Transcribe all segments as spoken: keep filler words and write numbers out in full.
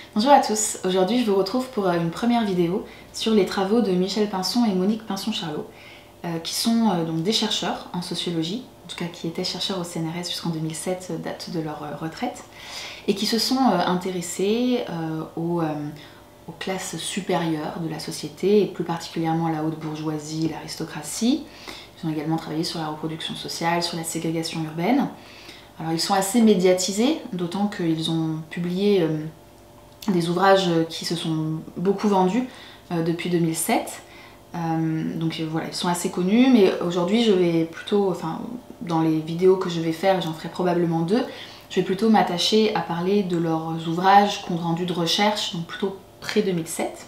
Bonjour à tous, aujourd'hui je vous retrouve pour une première vidéo sur les travaux de Michel Pinson et Monique Pinson-Charlot, euh, qui sont euh, donc des chercheurs en sociologie, en tout cas qui étaient chercheurs au C N R S jusqu'en deux mille sept, date de leur euh, retraite, et qui se sont euh, intéressés euh, aux, euh, aux classes supérieures de la société, et plus particulièrement la haute bourgeoisie, l'aristocratie. Ils ont également travaillé sur la reproduction sociale, sur la ségrégation urbaine. Alors ils sont assez médiatisés, d'autant qu'ils ont publié euh, des ouvrages qui se sont beaucoup vendus euh, depuis deux mille sept. Euh, donc voilà, ils sont assez connus, mais aujourd'hui je vais plutôt, enfin dans les vidéos que je vais faire, j'en ferai probablement deux, je vais plutôt m'attacher à parler de leurs ouvrages, compte rendu de recherche, donc plutôt près deux mille sept.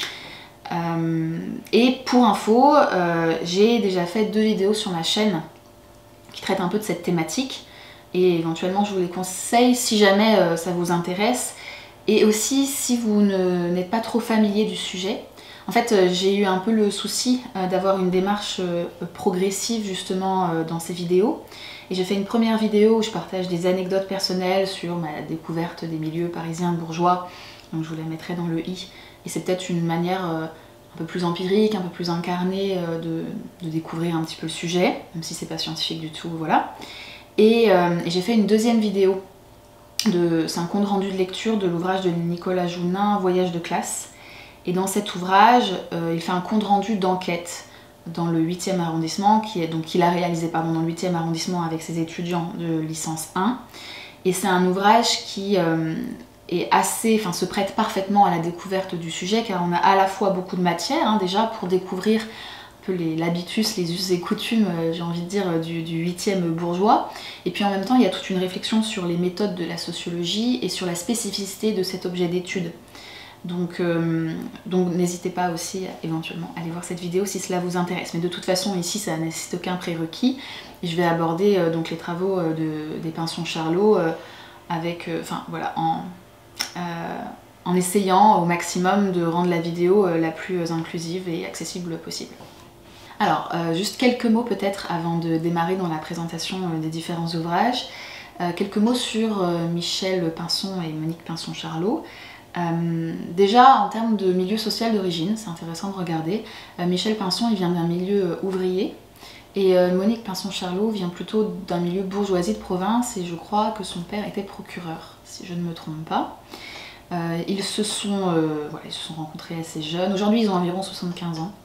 Euh, et pour info, euh, j'ai déjà fait deux vidéos sur ma chaîne qui traitent un peu de cette thématique, et éventuellement je vous les conseille si jamais euh, ça vous intéresse. Et aussi si vous n'êtes pas trop familier du sujet. En fait, j'ai eu un peu le souci d'avoir une démarche progressive justement dans ces vidéos. Et j'ai fait une première vidéo où je partage des anecdotes personnelles sur ma découverte des milieux parisiens bourgeois. Donc je vous la mettrai dans le i. Et c'est peut-être une manière un peu plus empirique, un peu plus incarnée de, de découvrir un petit peu le sujet, même si c'est pas scientifique du tout, voilà. Et, euh, et j'ai fait une deuxième vidéo. C'est un compte rendu de lecture de l'ouvrage de Nicolas Jounin, Voyage de classe. Et dans cet ouvrage, euh, il fait un compte rendu d'enquête dans le huitième arrondissement, qui est, donc qu'il a réalisé pardon, dans le huitième arrondissement avec ses étudiants de licence un. Et c'est un ouvrage qui euh, est assez, enfin, se prête parfaitement à la découverte du sujet, car on a à la fois beaucoup de matière, hein, déjà, pour découvrir l'habitus, les us et coutumes, j'ai envie de dire, du, du huitième bourgeois. Et puis en même temps, il y a toute une réflexion sur les méthodes de la sociologie et sur la spécificité de cet objet d'étude. Donc, euh, donc n'hésitez pas aussi à, éventuellement à aller voir cette vidéo si cela vous intéresse. Mais de toute façon, ici, ça ne nécessite aucun prérequis. Et je vais aborder euh, donc les travaux euh, de, des Pinson-Charlot euh, avec, euh, enfin voilà, en, euh, en essayant au maximum de rendre la vidéo euh, la plus inclusive et accessible possible. Alors, euh, juste quelques mots peut-être avant de démarrer dans la présentation euh, des différents ouvrages. Euh, quelques mots sur euh, Michel Pinson et Monique Pinson-Charlot. Euh, déjà, en termes de milieu social d'origine, c'est intéressant de regarder. Euh, Michel Pinson, il vient d'un milieu euh, ouvrier, et euh, Monique Pinson-Charlot vient plutôt d'un milieu bourgeoisie de province, et je crois que son père était procureur, si je ne me trompe pas. Euh, ils, se sont, euh, voilà, ils se sont rencontrés assez jeunes. Aujourd'hui, ils ont environ soixante-quinze ans.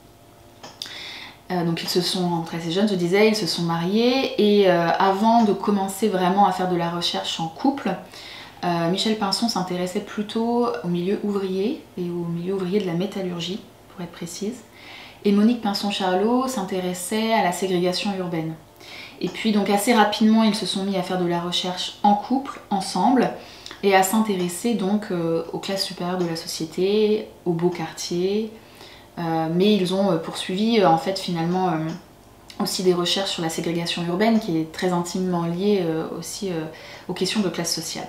Euh, donc ils se sont rencontrés assez jeunes, je disais, ils se sont mariés, et euh, avant de commencer vraiment à faire de la recherche en couple, euh, Michel Pinson s'intéressait plutôt au milieu ouvrier, et au milieu ouvrier de la métallurgie, pour être précise. Et Monique Pinson-Charlot s'intéressait à la ségrégation urbaine. Et puis donc assez rapidement, ils se sont mis à faire de la recherche en couple, ensemble, et à s'intéresser donc euh, aux classes supérieures de la société, aux beaux quartiers. Euh, mais ils ont poursuivi euh, en fait finalement euh, aussi des recherches sur la ségrégation urbaine qui est très intimement liée euh, aussi euh, aux questions de classe sociale.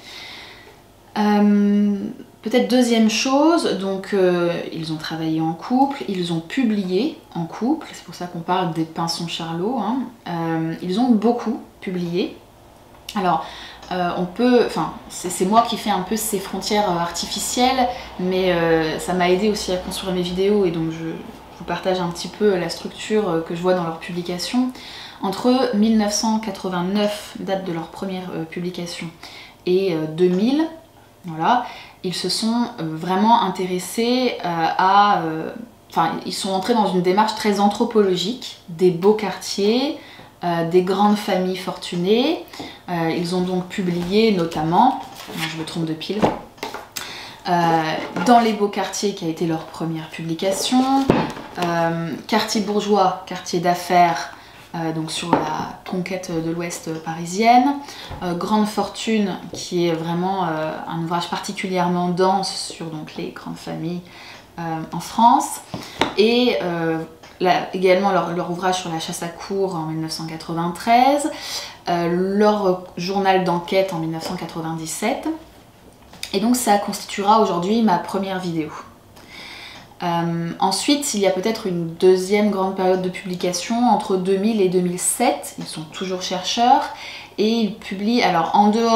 Euh, Peut-être deuxième chose, donc euh, ils ont travaillé en couple, ils ont publié en couple, c'est pour ça qu'on parle des Pinson-Charlot, hein. euh, ils ont beaucoup publié. Alors, Euh, on peut, enfin, c'est moi qui fais un peu ces frontières artificielles, mais euh, ça m'a aidé aussi à construire mes vidéos, et donc je, je vous partage un petit peu la structure que je vois dans leurs publications. Entre mille neuf cent quatre-vingt-neuf, date de leur première euh, publication, et euh, deux mille, voilà, ils se sont euh, vraiment intéressés euh, à... Euh, enfin, ils sont entrés dans une démarche très anthropologique des beaux quartiers, Euh, des grandes familles fortunées. Euh, ils ont donc publié notamment, non, je me trompe de pile, euh, Dans les beaux quartiers, qui a été leur première publication, euh, Quartier bourgeois, quartier d'affaires, euh, donc sur la conquête de l'ouest parisienne, euh, Grande fortune, qui est vraiment euh, un ouvrage particulièrement dense sur donc, les grandes familles euh, en France, et euh, Là, également leur, leur ouvrage sur la chasse à courre en mille neuf cent quatre-vingt-treize, euh, leur journal d'enquête en mille neuf cent quatre-vingt-dix-sept, et donc ça constituera aujourd'hui ma première vidéo. Euh, ensuite, il y a peut-être une deuxième grande période de publication entre deux mille et deux mille sept, ils sont toujours chercheurs, et ils publient, alors en dehors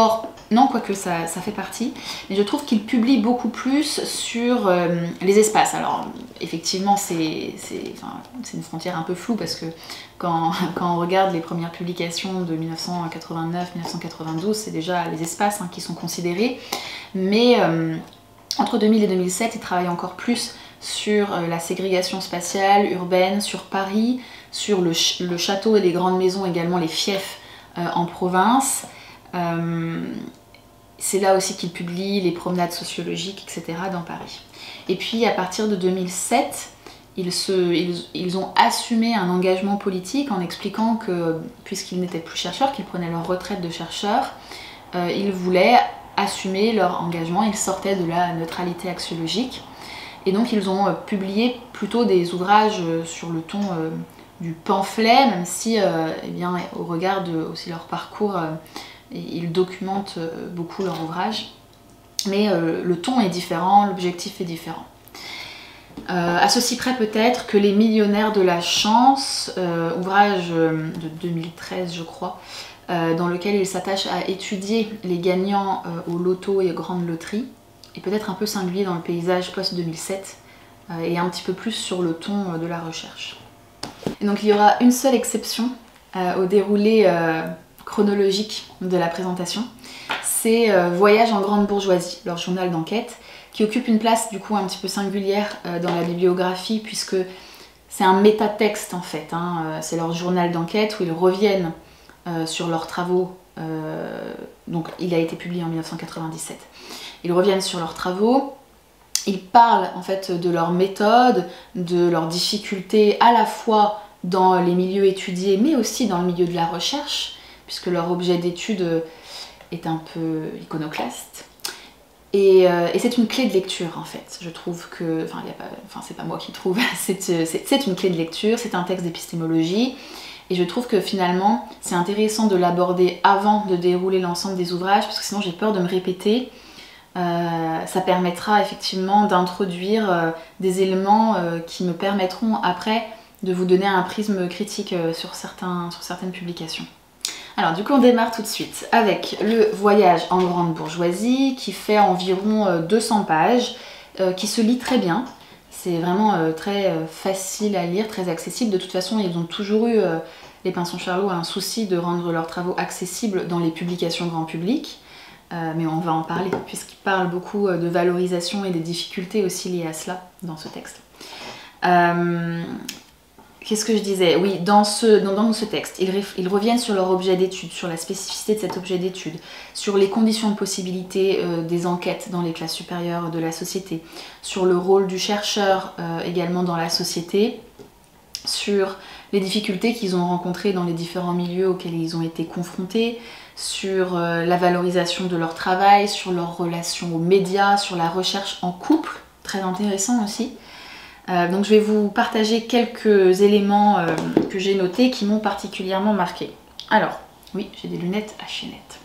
non, quoique ça, ça fait partie, mais je trouve qu'il publie beaucoup plus sur euh, les espaces. Alors effectivement c'est enfin, une frontière un peu floue parce que quand, quand on regarde les premières publications de mille neuf cent quatre-vingt-neuf mille neuf cent quatre-vingt-douze, c'est déjà les espaces hein, qui sont considérés, mais euh, entre deux mille et deux mille sept il travaille encore plus sur euh, la ségrégation spatiale, urbaine, sur Paris, sur le, ch le château et les grandes maisons, également les fiefs euh, en province. Euh, c'est là aussi qu'il publie les promenades sociologiques, et cetera dans Paris. Et puis à partir de deux mille sept, ils, se, ils, ils ont assumé un engagement politique en expliquant que, puisqu'ils n'étaient plus chercheurs, qu'ils prenaient leur retraite de chercheurs, euh, ils voulaient assumer leur engagement, ils sortaient de la neutralité axiologique. Et donc ils ont euh, publié plutôt des ouvrages euh, sur le ton euh, du pamphlet, même si, euh, eh bien, au regard de aussi leur parcours, euh, ils documentent euh, beaucoup leur ouvrage. Mais euh, le ton est différent, l'objectif est différent. Euh, à ceci près peut-être que Les Millionnaires de la Chance, euh, ouvrage euh, de deux mille treize je crois, euh, dans lequel il s'attache à étudier les gagnants euh, au loto et aux grandes loteries, et peut-être un peu singulier dans le paysage post deux mille sept, euh, et un petit peu plus sur le ton euh, de la recherche. Et donc il y aura une seule exception euh, au déroulé euh, chronologique de la présentation, c'est euh, Voyage en grande bourgeoisie, leur journal d'enquête, qui occupe une place du coup un petit peu singulière euh, dans la bibliographie, puisque c'est un métatexte en fait, hein, euh, c'est leur journal d'enquête où ils reviennent euh, sur leurs travaux, euh, donc il a été publié en mille neuf cent quatre-vingt-dix-sept. Ils reviennent sur leurs travaux, ils parlent en fait de leurs méthodes, de leurs difficultés à la fois dans les milieux étudiés mais aussi dans le milieu de la recherche, puisque leur objet d'étude est un peu iconoclaste. Et, euh, et c'est une clé de lecture en fait. Je trouve que, enfin, y a pas, enfin c'est pas moi qui trouve, c'est une clé de lecture, c'est un texte d'épistémologie. Et je trouve que finalement c'est intéressant de l'aborder avant de dérouler l'ensemble des ouvrages, parce que sinon j'ai peur de me répéter. Euh, ça permettra effectivement d'introduire euh, des éléments euh, qui me permettront après de vous donner un prisme critique euh, sur, certains, sur certaines publications. Alors du coup on démarre tout de suite avec le Voyage en grande bourgeoisie qui fait environ euh, deux cents pages, euh, qui se lit très bien. C'est vraiment euh, très euh, facile à lire, très accessible. De toute façon ils ont toujours eu, euh, les Pinson Charlot, un souci de rendre leurs travaux accessibles dans les publications grand public. Euh, mais on va en parler puisqu'il parle beaucoup de valorisation et des difficultés aussi liées à cela dans ce texte. Euh, Qu'est-ce que je disais? Oui, dans ce, dans, dans ce texte, ils, ils reviennent sur leur objet d'étude, sur la spécificité de cet objet d'étude, sur les conditions de possibilité euh, des enquêtes dans les classes supérieures de la société, sur le rôle du chercheur euh, également dans la société, sur les difficultés qu'ils ont rencontrées dans les différents milieux auxquels ils ont été confrontés, sur euh, la valorisation de leur travail, sur leur relation aux médias, sur la recherche en couple, très intéressant aussi. Euh, donc je vais vous partager quelques éléments euh, que j'ai notés qui m'ont particulièrement marqué. Alors, oui, j'ai des lunettes à chaînette.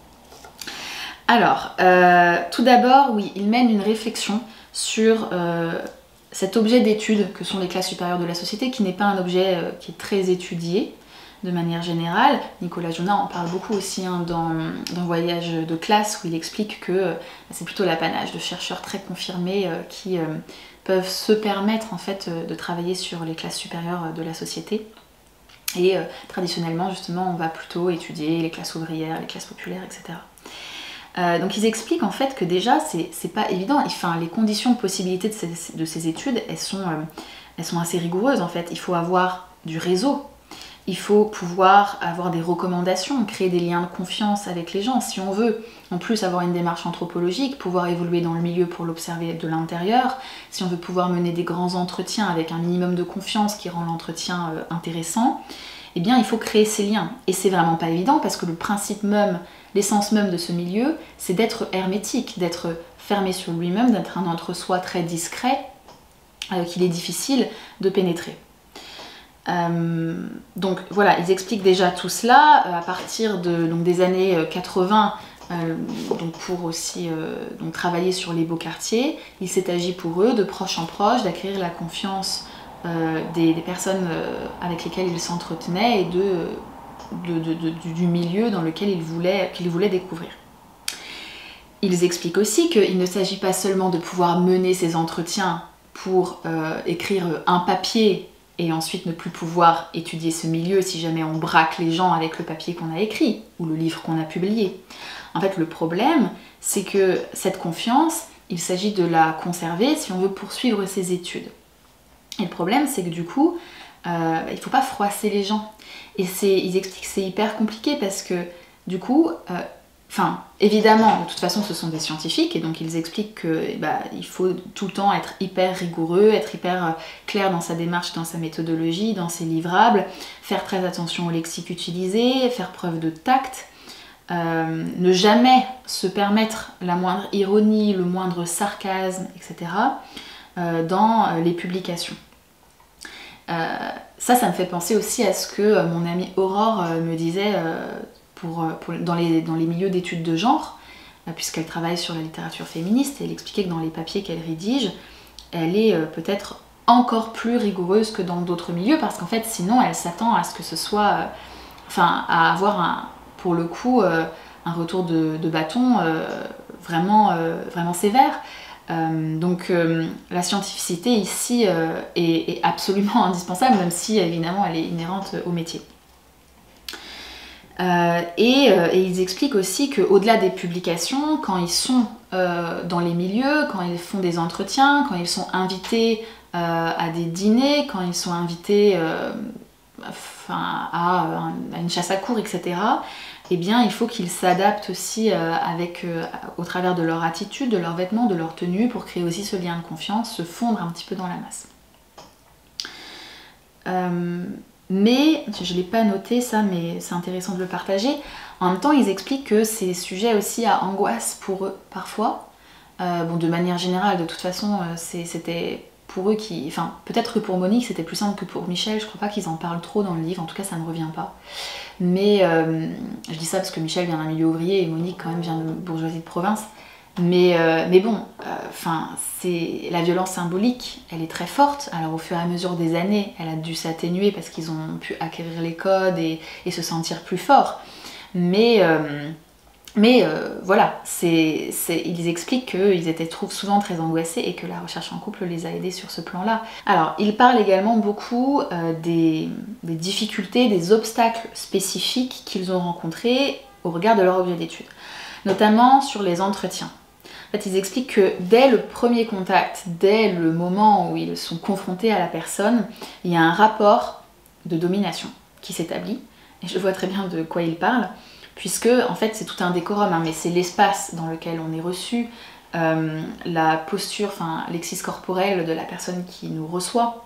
Alors, euh, tout d'abord, oui, il mène une réflexion sur euh, cet objet d'étude que sont les classes supérieures de la société, qui n'est pas un objet euh, qui est très étudié de manière générale. Nicolas Jonas en parle beaucoup aussi hein, dans, dans Voyage de classe, où il explique que euh, c'est plutôt l'apanage de chercheurs très confirmés euh, qui euh, peuvent se permettre en fait euh, de travailler sur les classes supérieures de la société. Et euh, traditionnellement, justement, on va plutôt étudier les classes ouvrières, les classes populaires, et cetera. Euh, donc ils expliquent en fait que déjà, c'est pas évident. Enfin, les conditions de possibilité de ces, de ces études, elles sont, euh, elles sont assez rigoureuses en fait. Il faut avoir du réseau. Il faut pouvoir avoir des recommandations, créer des liens de confiance avec les gens. Si on veut en plus avoir une démarche anthropologique, pouvoir évoluer dans le milieu pour l'observer de l'intérieur, si on veut pouvoir mener des grands entretiens avec un minimum de confiance qui rend l'entretien euh, intéressant, eh bien il faut créer ces liens. Et c'est vraiment pas évident parce que le principe même, l'essence même de ce milieu, c'est d'être hermétique, d'être fermé sur lui-même, d'être un entre-soi très discret, euh, qu'il est difficile de pénétrer. Euh, donc voilà, ils expliquent déjà tout cela euh, à partir de, donc, des années quatre-vingts, euh, donc pour aussi euh, donc, travailler sur les beaux quartiers. Il s'est agi pour eux, de proche en proche, d'acquérir la confiance euh, des, des personnes euh, avec lesquelles ils s'entretenaient et de, de, de, de, du milieu dans lequel ils voulaient, qu'ils voulaient découvrir. Ils expliquent aussi qu'il ne s'agit pas seulement de pouvoir mener ces entretiens pour euh, écrire un papier et ensuite ne plus pouvoir étudier ce milieu si jamais on braque les gens avec le papier qu'on a écrit ou le livre qu'on a publié. En fait, le problème, c'est que cette confiance, il s'agit de la conserver si on veut poursuivre ses études. Et le problème, c'est que du coup, euh, il ne faut pas froisser les gens. Et ils expliquent que c'est hyper compliqué parce que du coup, euh, Enfin, évidemment, de toute façon, ce sont des scientifiques et donc ils expliquent que bah, il faut tout le temps être hyper rigoureux, être hyper clair dans sa démarche, dans sa méthodologie, dans ses livrables, faire très attention au lexique utilisé, faire preuve de tact, euh, ne jamais se permettre la moindre ironie, le moindre sarcasme, et cetera euh, dans les publications. Euh, ça, ça me fait penser aussi à ce que mon amie Aurore euh, me disait euh, Pour, pour, dans, les, dans les milieux d'études de genre, puisqu'elle travaille sur la littérature féministe, et elle expliquait que dans les papiers qu'elle rédige, elle est euh, peut-être encore plus rigoureuse que dans d'autres milieux, parce qu'en fait, sinon, elle s'attend à ce que ce soit, euh, enfin, à avoir, un, pour le coup, euh, un retour de, de bâton euh, vraiment, euh, vraiment sévère. Euh, donc, euh, la scientificité ici euh, est, est absolument indispensable, même si, évidemment, elle est inhérente au métier. Euh, et, euh, et ils expliquent aussi qu'au-delà des publications, quand ils sont euh, dans les milieux, quand ils font des entretiens, quand ils sont invités euh, à des dîners, quand ils sont invités euh, enfin, à, à une chasse à courre, et cetera, eh bien, il faut qu'ils s'adaptent aussi euh, avec, euh, au travers de leur attitude, de leurs vêtements, de leur tenue, pour créer aussi ce lien de confiance, se fondre un petit peu dans la masse. Euh, Mais, je ne l'ai pas noté ça, mais c'est intéressant de le partager. En même temps, ils expliquent que c'est sujet aussi à angoisse pour eux, parfois. Euh, bon, de manière générale, de toute façon, c'était pour eux qui... Enfin, peut-être que pour Monique, c'était plus simple que pour Michel. Je crois pas qu'ils en parlent trop dans le livre, en tout cas, ça ne me revient pas. Mais, euh, je dis ça parce que Michel vient d'un milieu ouvrier et Monique, quand même, vient de bourgeoisie de province. Mais, euh, mais bon, enfin, euh, la violence symbolique, elle est très forte. Alors au fur et à mesure des années, elle a dû s'atténuer parce qu'ils ont pu acquérir les codes et, et se sentir plus forts. Mais, euh, mais euh, voilà, c'est, c'est, ils expliquent qu'ils étaient souvent très angoissés et que la recherche en couple les a aidés sur ce plan-là. Alors, ils parlent également beaucoup euh, des, des difficultés, des obstacles spécifiques qu'ils ont rencontrés au regard de leur objet d'étude, notamment sur les entretiens. En fait, ils expliquent que dès le premier contact, dès le moment où ils sont confrontés à la personne, il y a un rapport de domination qui s'établit. Et je vois très bien de quoi ils parlent, puisque en fait c'est tout un décorum, hein, mais c'est l'espace dans lequel on est reçu, euh, la posture, enfin l'exis corporel de la personne qui nous reçoit,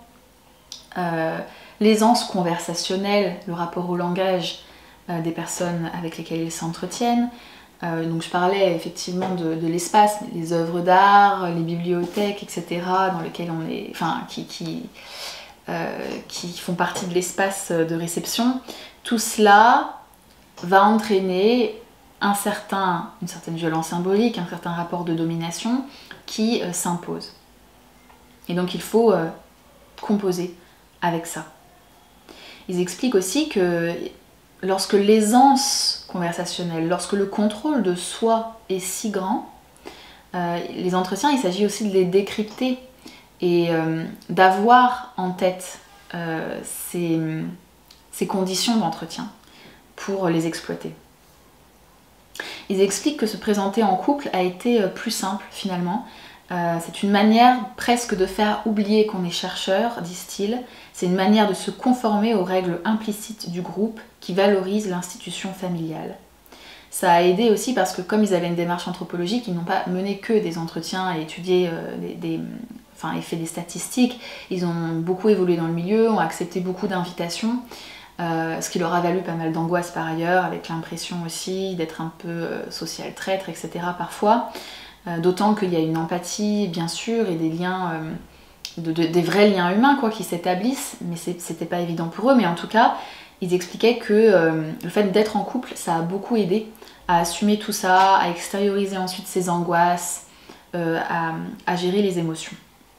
euh, l'aisance conversationnelle, le rapport au langage euh, des personnes avec lesquelles ils s'entretiennent. Euh, donc je parlais effectivement de, de l'espace, les œuvres d'art, les bibliothèques, et cetera, dans lesquelles on est, enfin, qui, qui, euh, qui font partie de l'espace de réception. Tout cela va entraîner un certain, une certaine violence symbolique, un certain rapport de domination qui euh, s'impose. Et donc il faut euh, composer avec ça. Ils expliquent aussi que lorsque l'aisance conversationnelle, lorsque le contrôle de soi est si grand, euh, les entretiens, il s'agit aussi de les décrypter et euh, d'avoir en tête euh, ces, ces conditions d'entretien pour les exploiter. Ils expliquent que se présenter en couple a été plus simple finalement. Euh, c'est une manière presque de faire oublier qu'on est chercheur, disent-ils. C'est une manière de se conformer aux règles implicites du groupe qui valorise l'institution familiale. Ça a aidé aussi parce que comme ils avaient une démarche anthropologique, ils n'ont pas mené que des entretiens et étudié euh, des, des, enfin, et fait des statistiques. Ils ont beaucoup évolué dans le milieu, ont accepté beaucoup d'invitations, euh, ce qui leur a valu pas mal d'angoisse par ailleurs, avec l'impression aussi d'être un peu euh, social traître, et cetera parfois. Euh, D'autant qu'il y a une empathie, bien sûr, et des liens, euh, de, de, des vrais liens humains quoi, qui s'établissent, mais c'était pas évident pour eux. Mais en tout cas, ils expliquaient que euh, le fait d'être en couple, ça a beaucoup aidé à assumer tout ça, à extérioriser ensuite ses angoisses, euh, à, à gérer les émotions.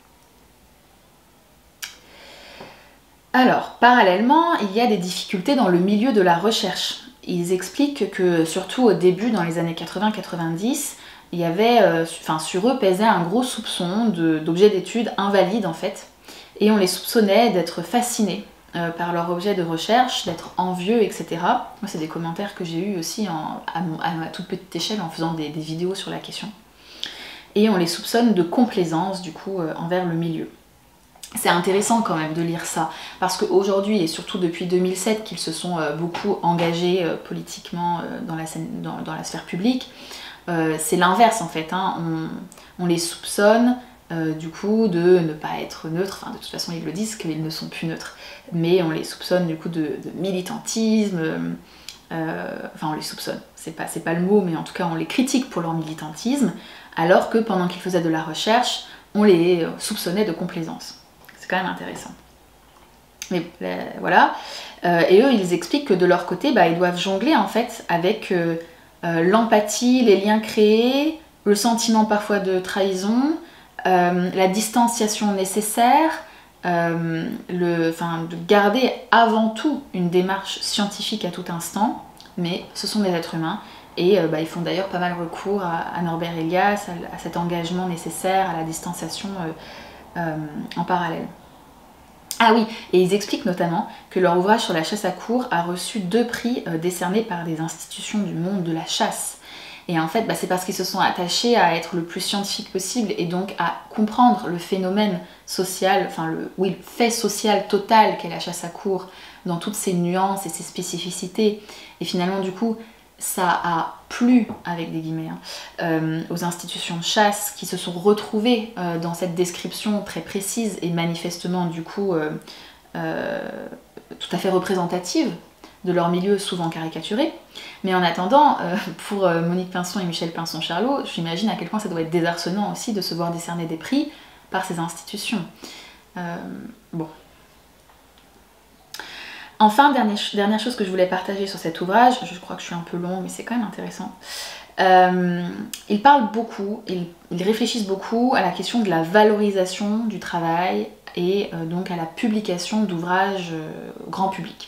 Alors, parallèlement, il y a des difficultés dans le milieu de la recherche. Ils expliquent que, surtout au début, dans les années quatre-vingts quatre-vingt-dix, il y avait, euh, enfin sur eux pesait un gros soupçon d'objets d'études invalides en fait, et on les soupçonnait d'être fascinés euh, par leur objet de recherche, d'être envieux, et cetera. Moi c'est des commentaires que j'ai eu aussi en, à, mon, à ma toute petite échelle en faisant des, des vidéos sur la question. Et on les soupçonne de complaisance du coup euh, envers le milieu. C'est intéressant quand même de lire ça, parce qu'aujourd'hui, et surtout depuis deux mille sept, qu'ils se sont euh, beaucoup engagés euh, politiquement euh, dans, la scène, dans, dans la sphère publique, euh, c'est l'inverse en fait, hein. on, on les soupçonne euh, du coup de ne pas être neutres, enfin de toute façon ils le disent qu'ils ne sont plus neutres, mais on les soupçonne du coup de, de militantisme, euh, enfin on les soupçonne, c'est pas, c'est pas le mot, mais en tout cas on les critique pour leur militantisme, alors que pendant qu'ils faisaient de la recherche, on les soupçonnait de complaisance. C'est quand même intéressant. Mais euh, voilà. Euh, et eux, ils expliquent que de leur côté, bah, ils doivent jongler en fait avec euh, euh, l'empathie, les liens créés, le sentiment parfois de trahison, euh, la distanciation nécessaire, euh, le, enfin, de garder avant tout une démarche scientifique à tout instant, mais ce sont des êtres humains. Et euh, bah, ils font d'ailleurs pas mal recours à, à Norbert Elias, à, à cet engagement nécessaire, à la distanciation euh, Euh, en parallèle. Ah oui, et ils expliquent notamment que leur ouvrage sur la chasse à courre a reçu deux prix euh, décernés par des institutions du monde de la chasse. Et en fait, bah, c'est parce qu'ils se sont attachés à être le plus scientifique possible et donc à comprendre le phénomène social, enfin le, oui, le fait social total qu'est la chasse à courre dans toutes ses nuances et ses spécificités. Et finalement, du coup, ça a plu, avec des guillemets, hein, euh, aux institutions de chasse qui se sont retrouvées euh, dans cette description très précise et manifestement du coup euh, euh, tout à fait représentative de leur milieu souvent caricaturé. Mais en attendant, euh, pour euh, Monique Pinson et Michel Pinson-Charlot, j'imagine à quel point ça doit être désarçonnant aussi de se voir décerner des prix par ces institutions. Euh, bon. Enfin, dernière, dernière chose que je voulais partager sur cet ouvrage, je crois que je suis un peu longue, mais c'est quand même intéressant. Euh, ils parlent beaucoup, ils, ils réfléchissent beaucoup à la question de la valorisation du travail et euh, donc à la publication d'ouvrages euh, grand public.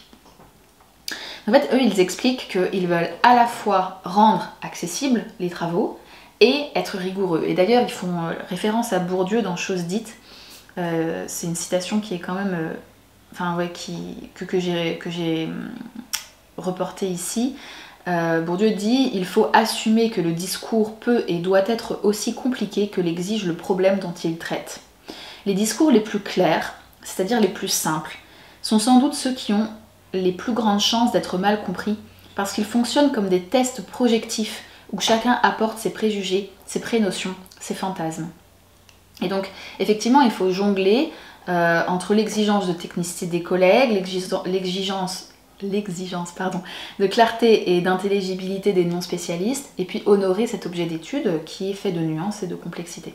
En fait, eux, ils expliquent qu'ils veulent à la fois rendre accessibles les travaux et être rigoureux. Et d'ailleurs, ils font euh, référence à Bourdieu dans Choses dites. Euh, c'est une citation qui est quand même... Euh, enfin ouais, qui, que, que j'ai reporté ici. Euh, Bourdieu dit « Il faut assumer que le discours peut et doit être aussi compliqué que l'exige le problème dont il traite. Les discours les plus clairs, c'est-à-dire les plus simples, sont sans doute ceux qui ont les plus grandes chances d'être mal compris, parce qu'ils fonctionnent comme des tests projectifs où chacun apporte ses préjugés, ses prénotions, ses fantasmes. » Et donc, effectivement, il faut jongler Euh, entre l'exigence de technicité des collègues, l'exigence l'exigence pardon, de clarté et d'intelligibilité des non-spécialistes, et puis honorer cet objet d'étude qui est fait de nuances et de complexité.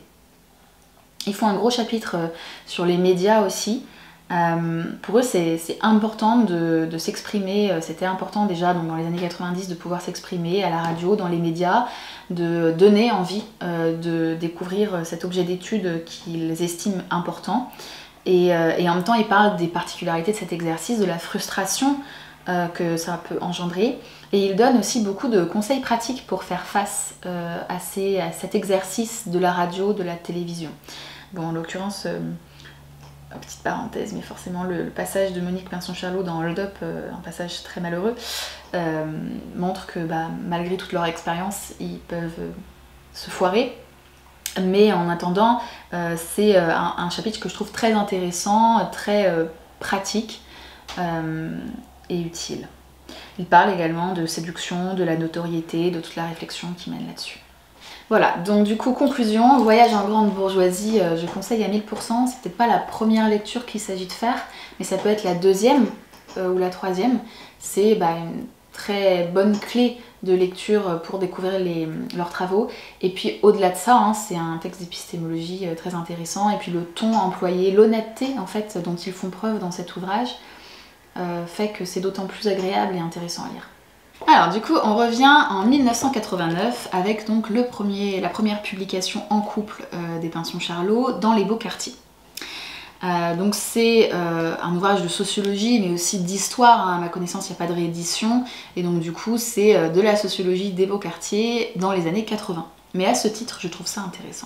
Ils font un gros chapitre sur les médias aussi. Euh, pour eux, c'est important de, de s'exprimer, c'était important déjà donc, dans les années quatre-vingt-dix de pouvoir s'exprimer à la radio, dans les médias, de donner envie euh, de découvrir cet objet d'étude qu'ils estiment important. Et, euh, et en même temps, ils parlent des particularités de cet exercice, de la frustration euh, que ça peut engendrer. Et ils donnent aussi beaucoup de conseils pratiques pour faire face euh, à, ces, à cet exercice de la radio, de la télévision. Bon, en l'occurrence, euh, petite parenthèse, mais forcément le, le passage de Monique Pinson-Charlot dans Hold Up, euh, un passage très malheureux, euh, montre que bah, malgré toute leur expérience, ils peuvent euh, se foirer. Mais en attendant, euh, c'est euh, un, un chapitre que je trouve très intéressant, très euh, pratique euh, et utile. Il parle également de séduction, de la notoriété, de toute la réflexion qui mène là-dessus. Voilà, donc du coup, conclusion, Voyage en grande bourgeoisie, euh, je conseille à mille pour cent. C'est peut-être pas la première lecture qu'il s'agit de faire, mais ça peut être la deuxième euh, ou la troisième. C'est bah, une très bonne clé de lecture pour découvrir les, leurs travaux. Et puis au-delà de ça, hein, c'est un texte d'épistémologie euh, très intéressant. Et puis le ton employé, l'honnêteté en fait dont ils font preuve dans cet ouvrage euh, fait que c'est d'autant plus agréable et intéressant à lire. Alors du coup, on revient en mille neuf cent quatre-vingt-neuf avec donc le premier, la première publication en couple euh, des Pinson-Charlot dans les Beaux Quartiers. Euh, donc c'est euh, un ouvrage de sociologie mais aussi d'histoire, hein. À ma connaissance il n'y a pas de réédition et donc du coup c'est euh, de la sociologie des Beaux Quartiers dans les années quatre-vingts. mais à ce titre, je trouve ça intéressant.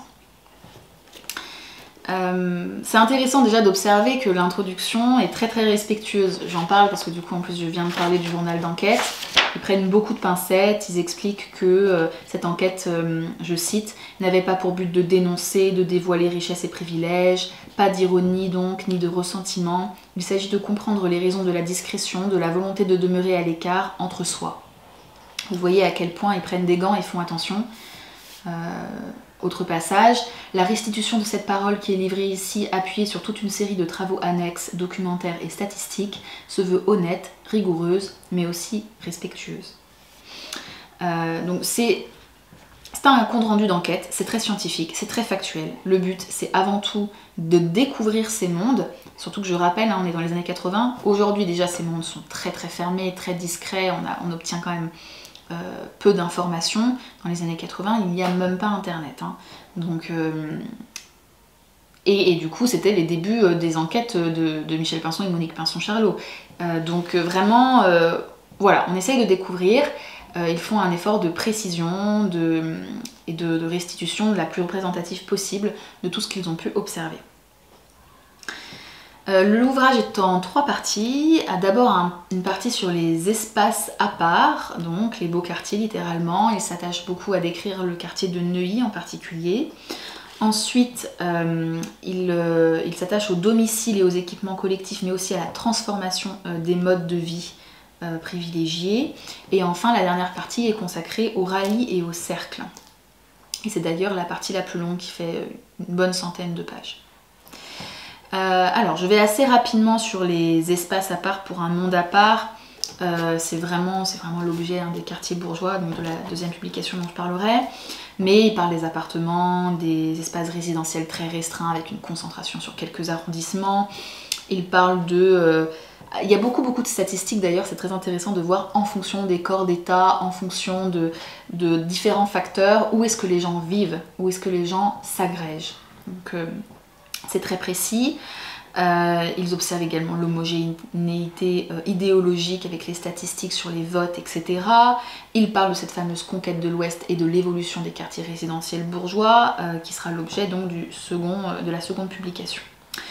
Euh, c'est intéressant déjà d'observer que l'introduction est très très respectueuse. J'en parle parce que du coup en plus je viens de parler du journal d'enquête. Ils prennent beaucoup de pincettes, ils expliquent que euh, cette enquête, euh, je cite, n'avait pas pour but de dénoncer, de dévoiler richesse et privilèges, pas d'ironie donc, ni de ressentiment. Il s'agit de comprendre les raisons de la discrétion, de la volonté de demeurer à l'écart entre soi. Vous voyez à quel point ils prennent des gants et font attention. Euh, Autre passage, la restitution de cette parole qui est livrée ici, appuyée sur toute une série de travaux annexes, documentaires et statistiques, se veut honnête, rigoureuse, mais aussi respectueuse. Euh, donc c'est un compte rendu d'enquête, c'est très scientifique, c'est très factuel. Le but, c'est avant tout de découvrir ces mondes, surtout que je rappelle, hein, on est dans les années quatre-vingts. Aujourd'hui déjà, ces mondes sont très très fermés, très discrets, on, a, on obtient quand même Euh, peu d'informations. Dans les années quatre-vingts, il n'y a même pas internet. Hein. Donc, euh, et, et du coup, c'était les débuts euh, des enquêtes de, de Michel Pinson et Monique Pinson-Charlot. Euh, donc euh, vraiment, euh, voilà, on essaye de découvrir. Euh, ils font un effort de précision de, et de, de restitution la plus représentative possible de tout ce qu'ils ont pu observer. Euh, L'ouvrage est en trois parties. D'abord un, une partie sur les espaces à part, donc les beaux quartiers littéralement. Il s'attache beaucoup à décrire le quartier de Neuilly en particulier. Ensuite, euh, il, euh, il s'attache au domicile et aux équipements collectifs, mais aussi à la transformation euh, des modes de vie euh, privilégiés. Et enfin, la dernière partie est consacrée au rallye et au cercle. Et c'est d'ailleurs la partie la plus longue qui fait une bonne centaine de pages. Euh, alors, je vais assez rapidement sur les espaces à part pour un monde à part. Euh, c'est vraiment, c'est vraiment l'objet hein, des quartiers bourgeois, donc de la deuxième publication dont je parlerai. Mais il parle des appartements, des espaces résidentiels très restreints avec une concentration sur quelques arrondissements. Il parle de... Euh, il y a beaucoup beaucoup de statistiques d'ailleurs, c'est très intéressant de voir en fonction des corps d'État, en fonction de, de différents facteurs, où est-ce que les gens vivent, où est-ce que les gens s'agrègent. Donc, euh, c'est très précis. Euh, ils observent également l'homogénéité euh, idéologique avec les statistiques sur les votes, et cetera. Ils parlent de cette fameuse conquête de l'Ouest et de l'évolution des quartiers résidentiels bourgeois, euh, qui sera l'objet donc du second, euh, de la seconde publication.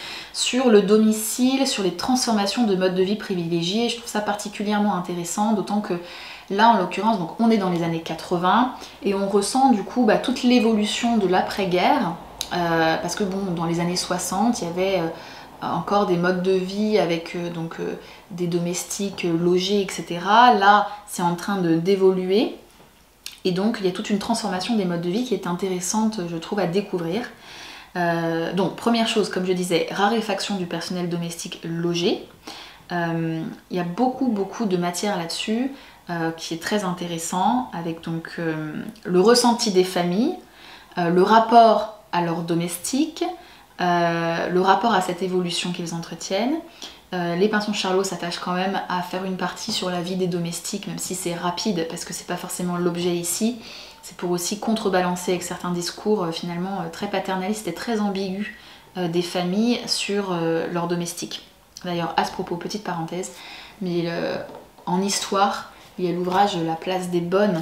Sur le domicile, sur les transformations de modes de vie privilégiés, je trouve ça particulièrement intéressant, d'autant que là, en l'occurrence, donc on est dans les années quatre-vingts et on ressent du coup bah, toute l'évolution de l'après-guerre. Euh, parce que bon, dans les années soixante, il y avait euh, encore des modes de vie avec euh, donc, euh, des domestiques euh, logés, et cetera. Là, c'est en train de d'évoluer. Et donc, il y a toute une transformation des modes de vie qui est intéressante, je trouve, à découvrir. Euh, donc, première chose, comme je disais, raréfaction du personnel domestique logé. Euh, il y a beaucoup, beaucoup de matière là-dessus euh, qui est très intéressant, avec donc euh, le ressenti des familles, euh, le rapport à leur domestique, euh, le rapport à cette évolution qu'ils entretiennent. Euh, les Pinson-Charlot s'attachent quand même à faire une partie sur la vie des domestiques, même si c'est rapide, parce que c'est pas forcément l'objet ici. C'est pour aussi contrebalancer avec certains discours euh, finalement euh, très paternalistes et très ambigus euh, des familles sur euh, leurs domestiques. D'ailleurs, à ce propos, petite parenthèse, mais euh, en histoire, il y a l'ouvrage La place des bonnes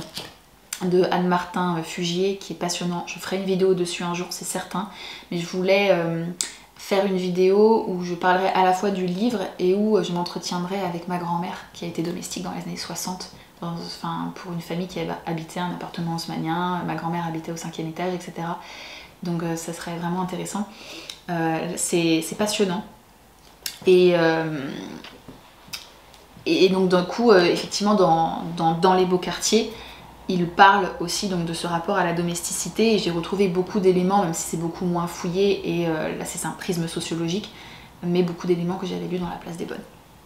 de Anne-Martin Fugier qui est passionnant. Je ferai une vidéo dessus un jour, c'est certain, mais je voulais euh, faire une vidéo où je parlerai à la fois du livre et où je m'entretiendrai avec ma grand-mère qui a été domestique dans les années soixante, dans, enfin, pour une famille qui avait habité un appartement haussmannien, ma grand-mère habitait au cinquième étage, et cetera. Donc euh, ça serait vraiment intéressant. Euh, c'est passionnant. Et, euh, et donc d'un coup, euh, effectivement, dans, dans, dans les beaux quartiers, il parle aussi donc de ce rapport à la domesticité et j'ai retrouvé beaucoup d'éléments, même si c'est beaucoup moins fouillé et euh, là c'est un prisme sociologique, mais beaucoup d'éléments que j'avais lus dans La place des bonnes.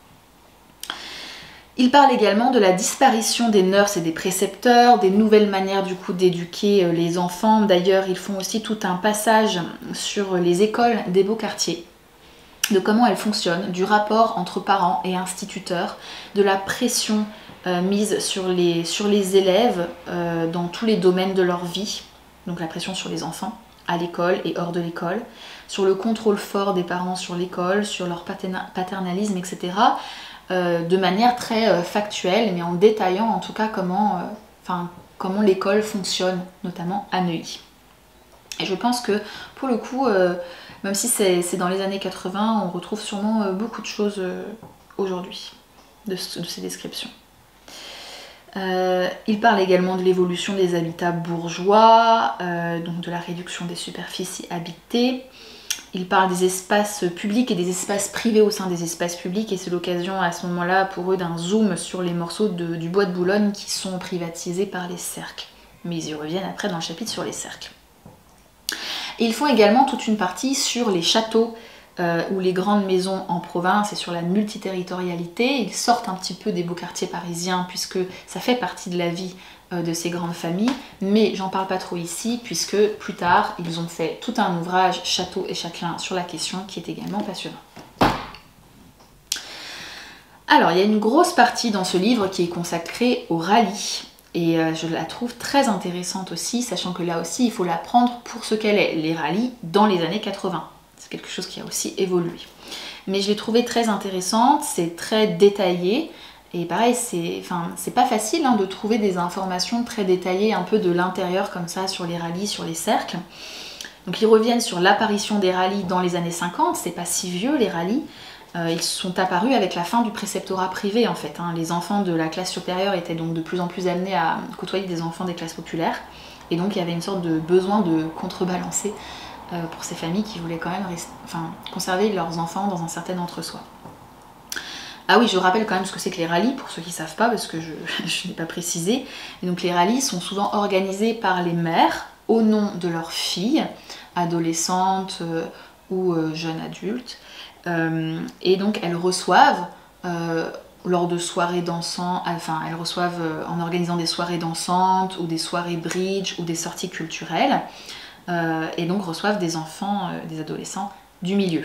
Il parle également de la disparition des nurses et des précepteurs, des nouvelles manières du coup d'éduquer les enfants. D'ailleurs, ils font aussi tout un passage sur les écoles des beaux quartiers, de comment elles fonctionnent, du rapport entre parents et instituteurs, de la pression Euh, mise sur les, sur les élèves euh, dans tous les domaines de leur vie, donc la pression sur les enfants, à l'école et hors de l'école, sur le contrôle fort des parents sur l'école, sur leur paternalisme, et cetera, euh, de manière très euh, factuelle, mais en détaillant en tout cas comment, euh, enfin, comment l'école fonctionne, notamment à Neuilly. Et je pense que pour le coup, euh, même si c'est dans les années quatre-vingts, on retrouve sûrement euh, beaucoup de choses euh, aujourd'hui de, de ces descriptions. Euh, il parle également de l'évolution des habitats bourgeois, euh, donc de la réduction des superficies habitées. Il parle des espaces publics et des espaces privés au sein des espaces publics, et c'est l'occasion à ce moment-là pour eux d'un zoom sur les morceaux de, du bois de Boulogne qui sont privatisés par les cercles. Mais ils y reviennent après dans le chapitre sur les cercles. Et ils font également toute une partie sur les châteaux euh, ou les grandes maisons en province et sur la multiterritorialité. Ils sortent un petit peu des beaux quartiers parisiens puisque ça fait partie de la vie euh, de ces grandes familles, mais j'en parle pas trop ici puisque plus tard ils ont fait tout un ouvrage Château et Châtelain sur la question qui est également passionnant. Alors il y a une grosse partie dans ce livre qui est consacrée au rallye. Et euh, je la trouve très intéressante aussi, sachant que là aussi il faut la prendre pour ce qu'elle est, les rallyes dans les années quatre-vingts. C'est quelque chose qui a aussi évolué. Mais je l'ai trouvée très intéressante, c'est très détaillé, et pareil, c'est enfin, c'est pas facile hein, de trouver des informations très détaillées un peu de l'intérieur comme ça sur les rallyes, sur les cercles. Donc ils reviennent sur l'apparition des rallyes dans les années cinquante, c'est pas si vieux les rallyes. Euh, ils sont apparus avec la fin du préceptorat privé en fait. Hein. Les enfants de la classe supérieure étaient donc de plus en plus amenés à côtoyer des enfants des classes populaires. Et donc il y avait une sorte de besoin de contrebalancer euh, pour ces familles qui voulaient quand même rester, enfin, conserver leurs enfants dans un certain entre-soi. Ah oui, je rappelle quand même ce que c'est que les rallyes, pour ceux qui ne savent pas, parce que je, je n'ai pas précisé. Et donc les rallyes sont souvent organisés par les mères au nom de leurs filles, adolescentes euh, ou euh, jeunes adultes. Euh, et donc elles reçoivent euh, lors de soirées dansantes, enfin elles reçoivent euh, en organisant des soirées dansantes ou des soirées bridge ou des sorties culturelles euh, et donc reçoivent des enfants, euh, des adolescents du milieu.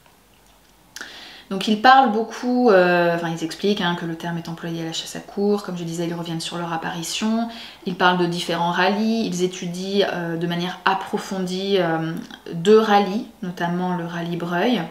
Donc ils parlent beaucoup, euh, enfin ils expliquent hein, que le terme est employé à la chasse à courre, comme je disais ils reviennent sur leur apparition, ils parlent de différents rallyes, ils étudient euh, de manière approfondie euh, deux rallyes, notamment le rallye Breuil.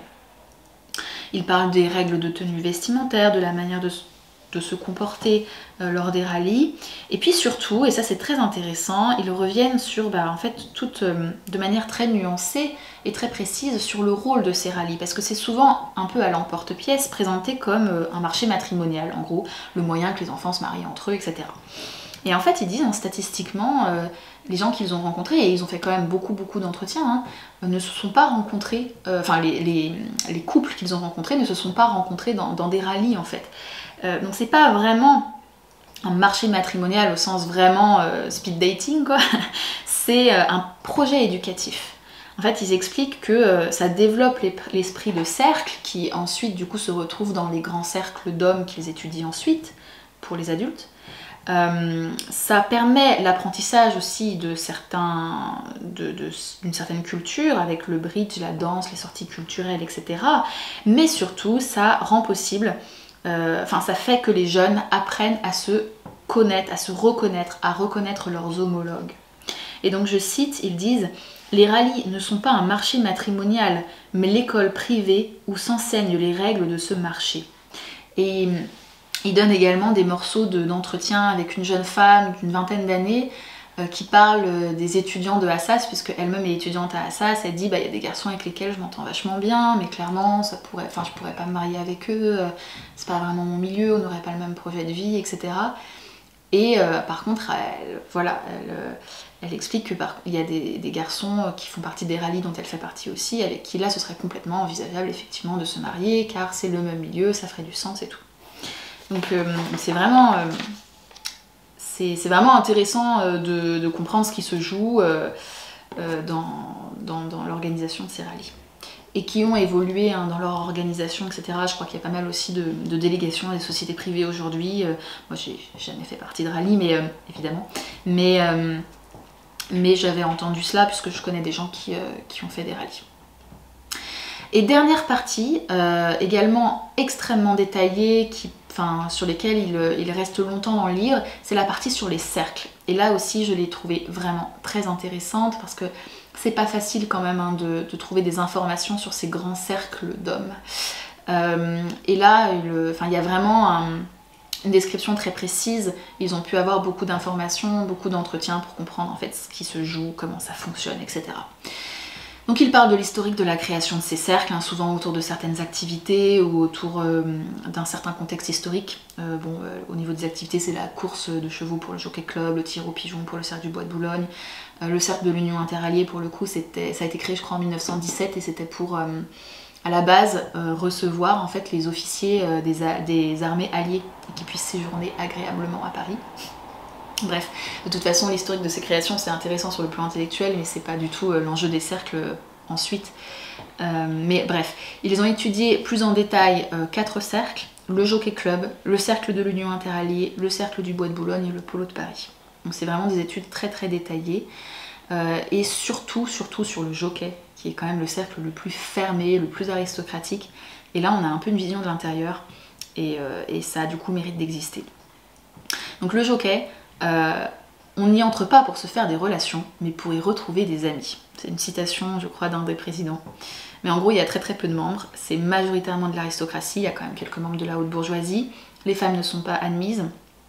Ils parlent des règles de tenue vestimentaire, de la manière de, de se comporter euh, lors des rallyes. Et puis surtout, et ça c'est très intéressant, ils reviennent sur, bah, en fait, toute, euh, de manière très nuancée et très précise sur le rôle de ces rallyes. Parce que c'est souvent un peu à l'emporte-pièce présenté comme euh, un marché matrimonial, en gros, le moyen que les enfants se marient entre eux, et cetera. Et en fait, ils disent, hein, statistiquement, euh, les gens qu'ils ont rencontrés, et ils ont fait quand même beaucoup beaucoup d'entretiens, hein, ne se sont pas rencontrés, euh, enfin les, les, les couples qu'ils ont rencontrés ne se sont pas rencontrés dans, dans des rallyes en fait. Euh, donc c'est pas vraiment un marché matrimonial au sens vraiment euh, speed dating quoi, c'est euh, un projet éducatif. En fait, ils expliquent que euh, ça développe l'esprit de cercle qui ensuite du coup se retrouve dans les grands cercles d'hommes qu'ils étudient ensuite pour les adultes. Euh, ça permet l'apprentissage aussi de certains, de, de, d'une certaine culture avec le bridge, la danse, les sorties culturelles, et cetera. Mais surtout, ça rend possible, euh, enfin ça fait que les jeunes apprennent à se connaître, à se reconnaître, à reconnaître leurs homologues. Et donc je cite, ils disent « Les rallyes ne sont pas un marché matrimonial, mais l'école privée où s'enseignent les règles de ce marché. » Et il donne également des morceaux d'entretien de, avec une jeune femme d'une vingtaine d'années euh, qui parle euh, des étudiants de Assas, puisque elle-même est étudiante à Assas. Elle dit bah, y a des garçons avec lesquels je m'entends vachement bien, mais clairement ça pourrait, enfin, je pourrais pas me marier avec eux, euh, c'est pas vraiment mon milieu, on n'aurait pas le même projet de vie, et cetera. Et euh, par contre, elle, voilà, elle, elle explique qu'il y a des, des garçons qui font partie des rallyes dont elle fait partie aussi, avec qui là ce serait complètement envisageable effectivement de se marier, car c'est le même milieu, ça ferait du sens et tout. Donc euh, c'est vraiment, euh, c'est vraiment intéressant euh, de, de comprendre ce qui se joue euh, euh, dans, dans, dans l'organisation de ces rallyes. Et qui ont évolué hein, dans leur organisation, et cetera. Je crois qu'il y a pas mal aussi de, de délégations à des sociétés privées aujourd'hui. Euh, moi j'ai jamais fait partie de rallye, mais euh, évidemment. Mais, euh, mais j'avais entendu cela puisque je connais des gens qui, euh, qui ont fait des rallyes. Et dernière partie, euh, également extrêmement détaillée, qui Enfin, sur lesquels il, il reste longtemps dans le livre, c'est la partie sur les cercles. Et là aussi, je l'ai trouvée vraiment très intéressante parce que c'est pas facile quand même hein, de, de trouver des informations sur ces grands cercles d'hommes. Euh, et là, il, enfin, il y a vraiment un, une description très précise, ils ont pu avoir beaucoup d'informations, beaucoup d'entretiens pour comprendre en fait ce qui se joue, comment ça fonctionne, et cetera. Donc il parle de l'historique de la création de ces cercles, hein, souvent autour de certaines activités ou autour euh, d'un certain contexte historique. Euh, bon, euh, au niveau des activités, c'est la course de chevaux pour le Jockey Club, le tir au pigeon pour le cercle du Bois de Boulogne, euh, le cercle de l'Union Interalliée pour le coup, ça a été créé je crois en mille neuf cent dix-sept et c'était pour euh, à la base euh, recevoir en fait les officiers euh, des, des armées alliées et qui puissent séjourner agréablement à Paris. Bref, de toute façon l'historique de ces créations c'est intéressant sur le plan intellectuel mais c'est pas du tout euh, l'enjeu des cercles euh, ensuite. Euh, mais bref, ils ont étudié plus en détail euh, quatre cercles, le Jockey Club, le cercle de l'Union Interalliée, le cercle du Bois de Boulogne et le Polo de Paris. Donc c'est vraiment des études très très détaillées euh, et surtout, surtout sur le jockey qui est quand même le cercle le plus fermé, le plus aristocratique et là on a un peu une vision de l'intérieur et, euh, et ça a du coup mérite d'exister. Donc le jockey, Euh, on n'y entre pas pour se faire des relations, mais pour y retrouver des amis. C'est une citation, je crois, d'un des présidents. Mais en gros, il y a très très peu de membres. C'est majoritairement de l'aristocratie, il y a quand même quelques membres de la haute bourgeoisie. Les femmes ne sont pas admises.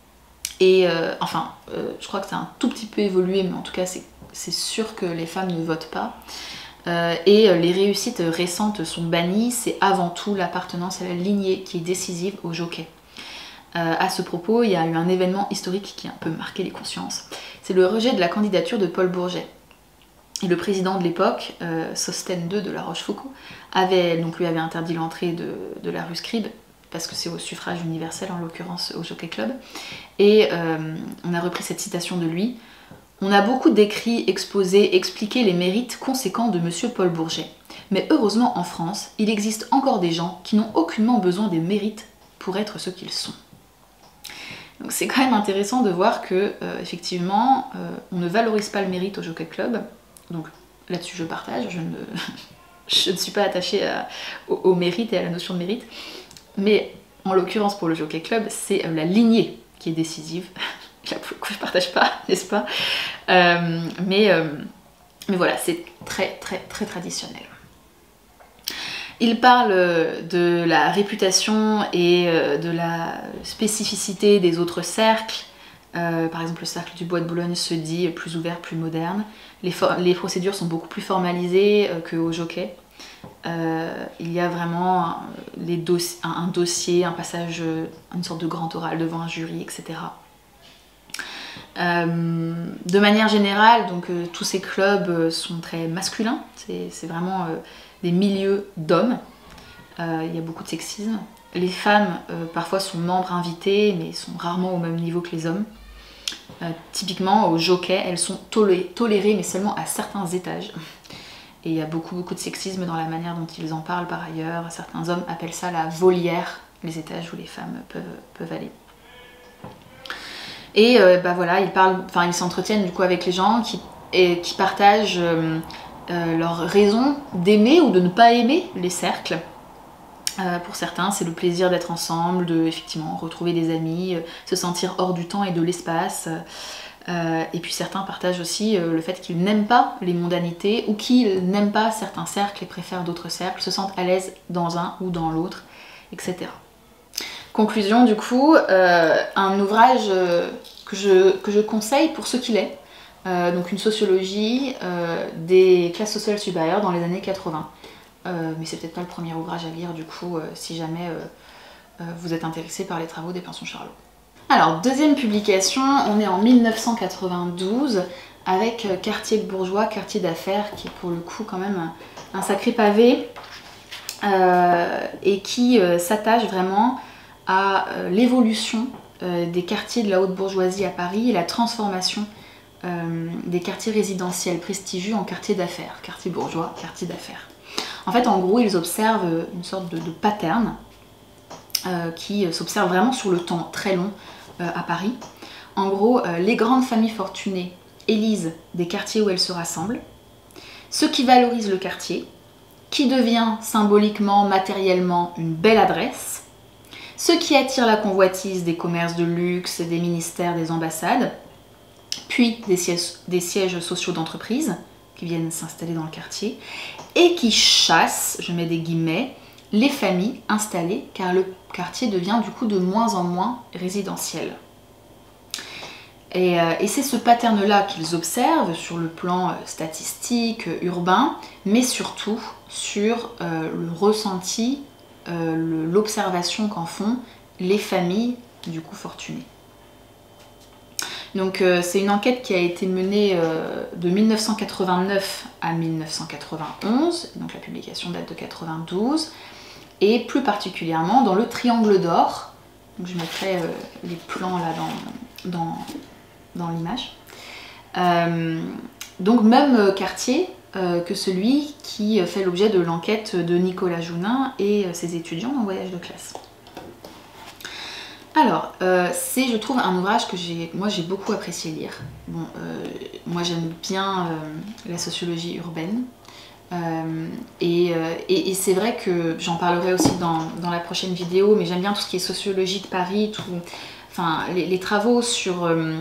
Et euh, enfin, euh, je crois que ça a un tout petit peu évolué, mais en tout cas, c'est sûr que les femmes ne votent pas. Euh, et les réussites récentes sont bannies. C'est avant tout l'appartenance à la lignée qui est décisive au jockey. Euh, à ce propos, il y a eu un événement historique qui a un peu marqué les consciences. C'est le rejet de la candidature de Paul Bourget. Et le président de l'époque, euh, Sostène deux de La Rochefoucauld, avait, donc lui avait interdit l'entrée de, de la rue Scribe, parce que c'est au suffrage universel, en l'occurrence au Jockey Club. Et euh, on a repris cette citation de lui. « On a beaucoup décrit, exposé, expliqué les mérites conséquents de monsieur Paul Bourget. Mais heureusement en France, il existe encore des gens qui n'ont aucunement besoin des mérites pour être ce qu'ils sont. » Donc c'est quand même intéressant de voir que euh, effectivement euh, on ne valorise pas le mérite au Jockey Club, donc là-dessus je partage, je ne, je ne suis pas attachée à, au, au mérite et à la notion de mérite, mais en l'occurrence pour le Jockey Club c'est euh, la lignée qui est décisive, là pour le coup je partage pas, n'est-ce pas, euh, mais, euh, mais voilà, c'est très très très traditionnel. Il parle de la réputation et de la spécificité des autres cercles. Euh, par exemple, le cercle du Bois de Boulogne se dit plus ouvert, plus moderne. Les, les procédures sont beaucoup plus formalisées euh, qu'au jockey. Euh, il y a vraiment un, les dossi un, un dossier, un passage, une sorte de grand oral devant un jury, et cetera. Euh, de manière générale, donc, euh, tous ces clubs sont très masculins. C'est vraiment... Euh, des milieux d'hommes, euh, il y a beaucoup de sexisme. Les femmes euh, parfois sont membres invités mais sont rarement au même niveau que les hommes. Euh, typiquement au jockey, elles sont tolé tolérées mais seulement à certains étages. Et il y a beaucoup beaucoup de sexisme dans la manière dont ils en parlent par ailleurs. Certains hommes appellent ça la volière, les étages où les femmes peuvent, peuvent aller. Et euh, bah voilà, ils parlent, enfin ils s'entretiennent du coup avec les gens qui, et, qui partagent euh, Euh, leur raison d'aimer ou de ne pas aimer les cercles. Euh, pour certains, c'est le plaisir d'être ensemble, de effectivement retrouver des amis, euh, se sentir hors du temps et de l'espace. Euh, et puis certains partagent aussi euh, le fait qu'ils n'aiment pas les mondanités ou qu'ils n'aiment pas certains cercles et préfèrent d'autres cercles, se sentent à l'aise dans un ou dans l'autre, et cetera. Conclusion du coup, euh, un ouvrage euh, que, je, que je conseille pour ce qu'il est. Euh, donc une sociologie euh, des classes sociales supérieures dans les années quatre-vingts. Euh, mais c'est peut-être pas le premier ouvrage à lire du coup euh, si jamais euh, euh, vous êtes intéressé par les travaux des Pensions Charlot. Alors deuxième publication, on est en mille neuf cent quatre-vingt-douze avec euh, Quartier bourgeois, quartier d'affaires qui est pour le coup quand même un, un sacré pavé euh, et qui euh, s'attache vraiment à euh, l'évolution euh, des quartiers de la haute bourgeoisie à Paris et la transformation Euh, des quartiers résidentiels prestigieux en quartier d'affaires, quartier bourgeois, quartier d'affaires. En fait, en gros, ils observent une sorte de, de pattern euh, qui s'observe vraiment sur le temps très long euh, à Paris. En gros, euh, les grandes familles fortunées élisent des quartiers où elles se rassemblent, ce qui valorise le quartier, qui devient symboliquement, matériellement une belle adresse, ce qui attire la convoitise des commerces de luxe, des ministères, des ambassades, puis des sièges, des sièges sociaux d'entreprise qui viennent s'installer dans le quartier et qui chassent, je mets des guillemets, les familles installées, car le quartier devient du coup de moins en moins résidentiel. Et, euh, et c'est ce pattern-là qu'ils observent sur le plan euh, statistique, euh, urbain, mais surtout sur euh, le ressenti, euh, l'observation qu'en font les familles du coup fortunées. Donc euh, c'est une enquête qui a été menée euh, de mille neuf cent quatre-vingt-neuf à mille neuf cent quatre-vingt-onze, donc la publication date de quatre-vingt-douze, et plus particulièrement dans le Triangle d'Or. Donc je mettrai euh, les plans là dans, dans, dans l'image. Euh, donc même quartier euh, que celui qui fait l'objet de l'enquête de Nicolas Jounin et euh, ses étudiants en voyage de classe. Alors, euh, c'est, je trouve, un ouvrage que j'ai, moi j'ai beaucoup apprécié lire. Bon, euh, moi j'aime bien euh, la sociologie urbaine. Euh, et, euh, et, et c'est vrai que j'en parlerai aussi dans, dans la prochaine vidéo, mais j'aime bien tout ce qui est sociologie de Paris, tout, enfin, les, les travaux sur, euh,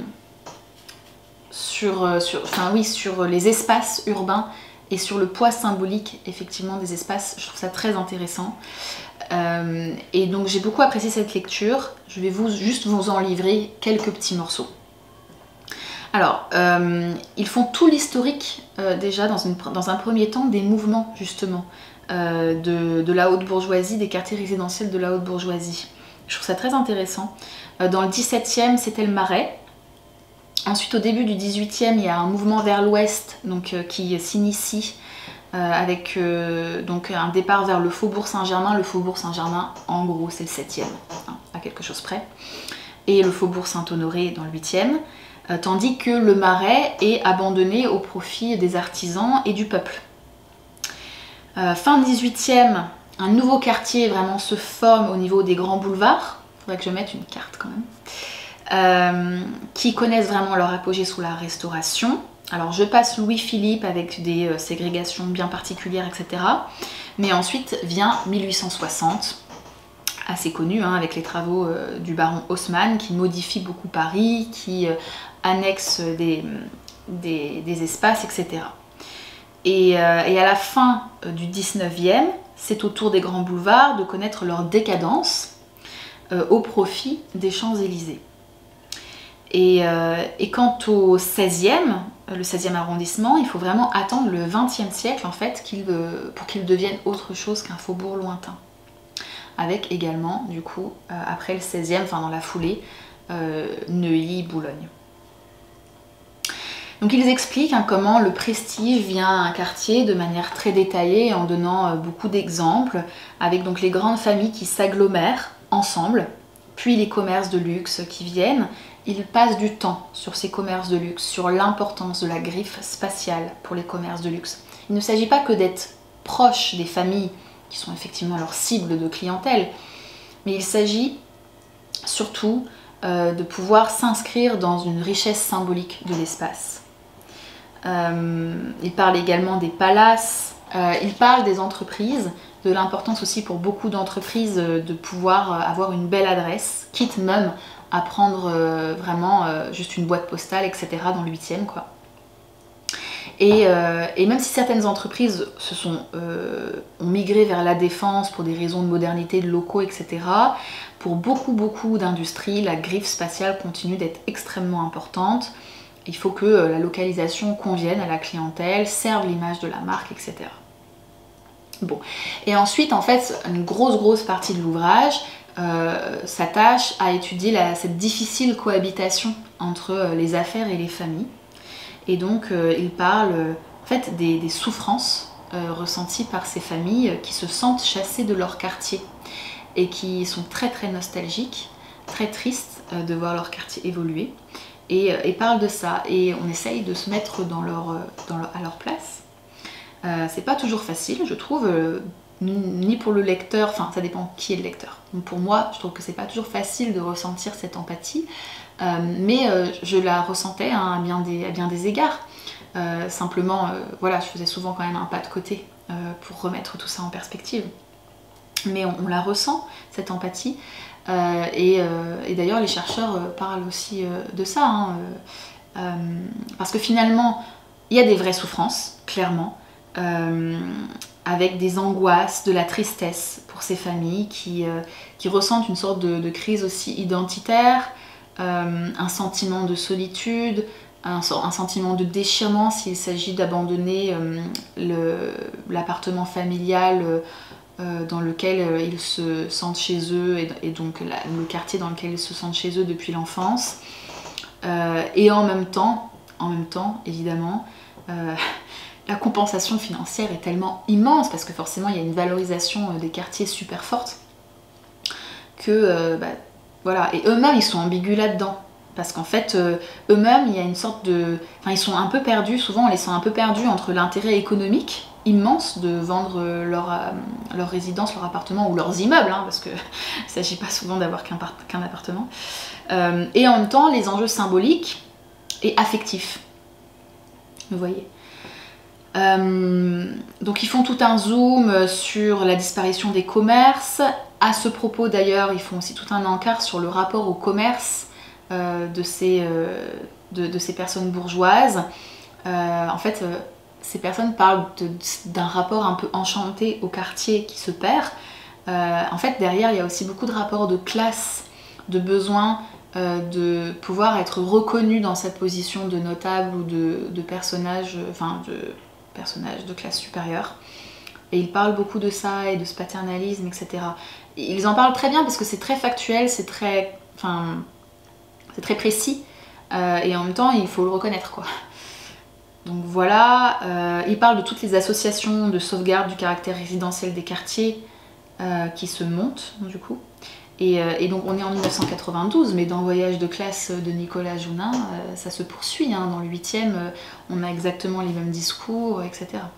sur, sur, enfin, oui, sur les espaces urbains et sur le poids symbolique effectivement des espaces. Je trouve ça très intéressant. Euh, et donc j'ai beaucoup apprécié cette lecture. Je vais vous, juste vous en livrer quelques petits morceaux. Alors, euh, ils font tout l'historique euh, déjà dans, une, dans un premier temps des mouvements justement euh, de, de la haute bourgeoisie, des quartiers résidentiels de la haute bourgeoisie. Je trouve ça très intéressant. Euh, dans le dix-septième, c'était le Marais. Ensuite, au début du dix-huitième, il y a un mouvement vers l'ouest donc euh, qui s'initie euh, avec euh, donc un départ vers le Faubourg Saint-Germain. Le Faubourg Saint-Germain, en gros, c'est le septième, hein, à quelque chose près. Et le Faubourg Saint-Honoré dans le huitième. Tandis que le Marais est abandonné au profit des artisans et du peuple. Euh, fin dix-huitième, un nouveau quartier vraiment se forme au niveau des grands boulevards. Il faudrait que je mette une carte quand même. Euh, qui connaissent vraiment leur apogée sous la Restauration. Alors je passe Louis-Philippe avec des euh, ségrégations bien particulières, et cetera. Mais ensuite vient mille huit cent soixante. Assez connu hein, avec les travaux euh, du baron Haussmann qui modifie beaucoup Paris, qui euh, annexe des, des, des espaces, et cetera. Et, euh, et à la fin euh, du dix-neuvième, c'est au tour des grands boulevards de connaître leur décadence euh, au profit des Champs-Élysées. Et, euh, et quant au seizième, le seizième arrondissement, il faut vraiment attendre le vingtième siècle en fait qu'il, euh, pour qu'il devienne autre chose qu'un faubourg lointain. Avec également, du coup, euh, après le seizième, enfin dans la foulée, euh, Neuilly, Boulogne. Donc ils expliquent hein, comment le prestige vient à un quartier de manière très détaillée en donnant euh, beaucoup d'exemples, avec donc les grandes familles qui s'agglomèrent ensemble, puis les commerces de luxe qui viennent. Ils passent du temps sur ces commerces de luxe, sur l'importance de la griffe spatiale pour les commerces de luxe. Il ne s'agit pas que d'être proche des familles qui sont effectivement leur cible de clientèle, mais il s'agit surtout euh, de pouvoir s'inscrire dans une richesse symbolique de l'espace. Euh, il parle également des palaces, euh, il parle des entreprises, de l'importance aussi pour beaucoup d'entreprises de pouvoir avoir une belle adresse, quitte même à prendre euh, vraiment euh, juste une boîte postale, et cetera dans le huitième quoi. Et, euh, et même si certaines entreprises se sont, euh, ont migré vers la défense pour des raisons de modernité, de locaux, et cetera, pour beaucoup beaucoup d'industries, la griffe spatiale continue d'être extrêmement importante. Il faut que euh, la localisation convienne à la clientèle, serve l'image de la marque, et cetera. Bon. Et ensuite, en fait, une grosse grosse partie de l'ouvrage euh, s'attache à étudier la, cette difficile cohabitation entre euh, les affaires et les familles. Et donc euh, il parle euh, en fait des, des souffrances euh, ressenties par ces familles qui se sentent chassées de leur quartier et qui sont très très nostalgiques, très tristes euh, de voir leur quartier évoluer. Et, euh, et parle de ça et on essaye de se mettre dans leur, euh, dans leur, à leur place. Euh, c'est pas toujours facile, je trouve, euh, ni pour le lecteur, enfin ça dépend qui est le lecteur. Donc pour moi, je trouve que c'est pas toujours facile de ressentir cette empathie. Euh, mais euh, je la ressentais hein, à, bien des, à bien des égards. Euh, simplement, euh, voilà, je faisais souvent quand même un pas de côté euh, pour remettre tout ça en perspective. Mais on, on la ressent, cette empathie. Euh, et, euh, et d'ailleurs, les chercheurs euh, parlent aussi euh, de ça. Hein, euh, euh, parce que finalement, il y a des vraies souffrances, clairement. Euh, avec des angoisses, de la tristesse pour ces familles qui, euh, qui ressentent une sorte de, de crise aussi identitaire, euh, un sentiment de solitude, un, un sentiment de déchirement s'il s'agit d'abandonner euh, l'appartement familial euh, dans lequel euh, ils se sentent chez eux et, et donc la, le quartier dans lequel ils se sentent chez eux depuis l'enfance. Euh, et en même temps, en même temps évidemment, euh, la compensation financière est tellement immense parce que forcément il y a une valorisation des quartiers super forte que euh, bah, voilà, et eux-mêmes ils sont ambigus là-dedans parce qu'en fait euh, eux-mêmes il y a une sorte de, enfin ils sont un peu perdus, souvent on les sent un peu perdus entre l'intérêt économique immense de vendre leur, euh, leur résidence, leur appartement ou leurs immeubles hein, parce que il s'agit pas souvent d'avoir qu'un qu'un appartement euh, et en même temps les enjeux symboliques et affectifs, vous voyez. Euh, donc ils font tout un zoom sur la disparition des commerces. À ce propos d'ailleurs, ils font aussi tout un encart sur le rapport au commerce euh, de, ces, euh, de, de ces personnes bourgeoises. Euh, en fait, euh, ces personnes parlent d'un rapport un peu enchanté au quartier qui se perd. Euh, en fait, derrière, il y a aussi beaucoup de rapports de classe, de besoin euh, de pouvoir être reconnu dans sa position de notable ou de, de personnage, enfin de personnages de classe supérieure. Et ils parlent beaucoup de ça et de ce paternalisme, et cetera. Et ils en parlent très bien parce que c'est très factuel, c'est très, enfin, c'est très précis euh, et en même temps il faut le reconnaître quoi. Donc voilà, euh, ils parlent de toutes les associations de sauvegarde du caractère résidentiel des quartiers euh, qui se montent du coup. Et, euh, et donc on est en mille neuf cent quatre-vingt-douze, mais dans Voyage de classe de Nicolas Jounin, euh, ça se poursuit. Hein. Dans le huitième, euh, on a exactement les mêmes discours, et cetera.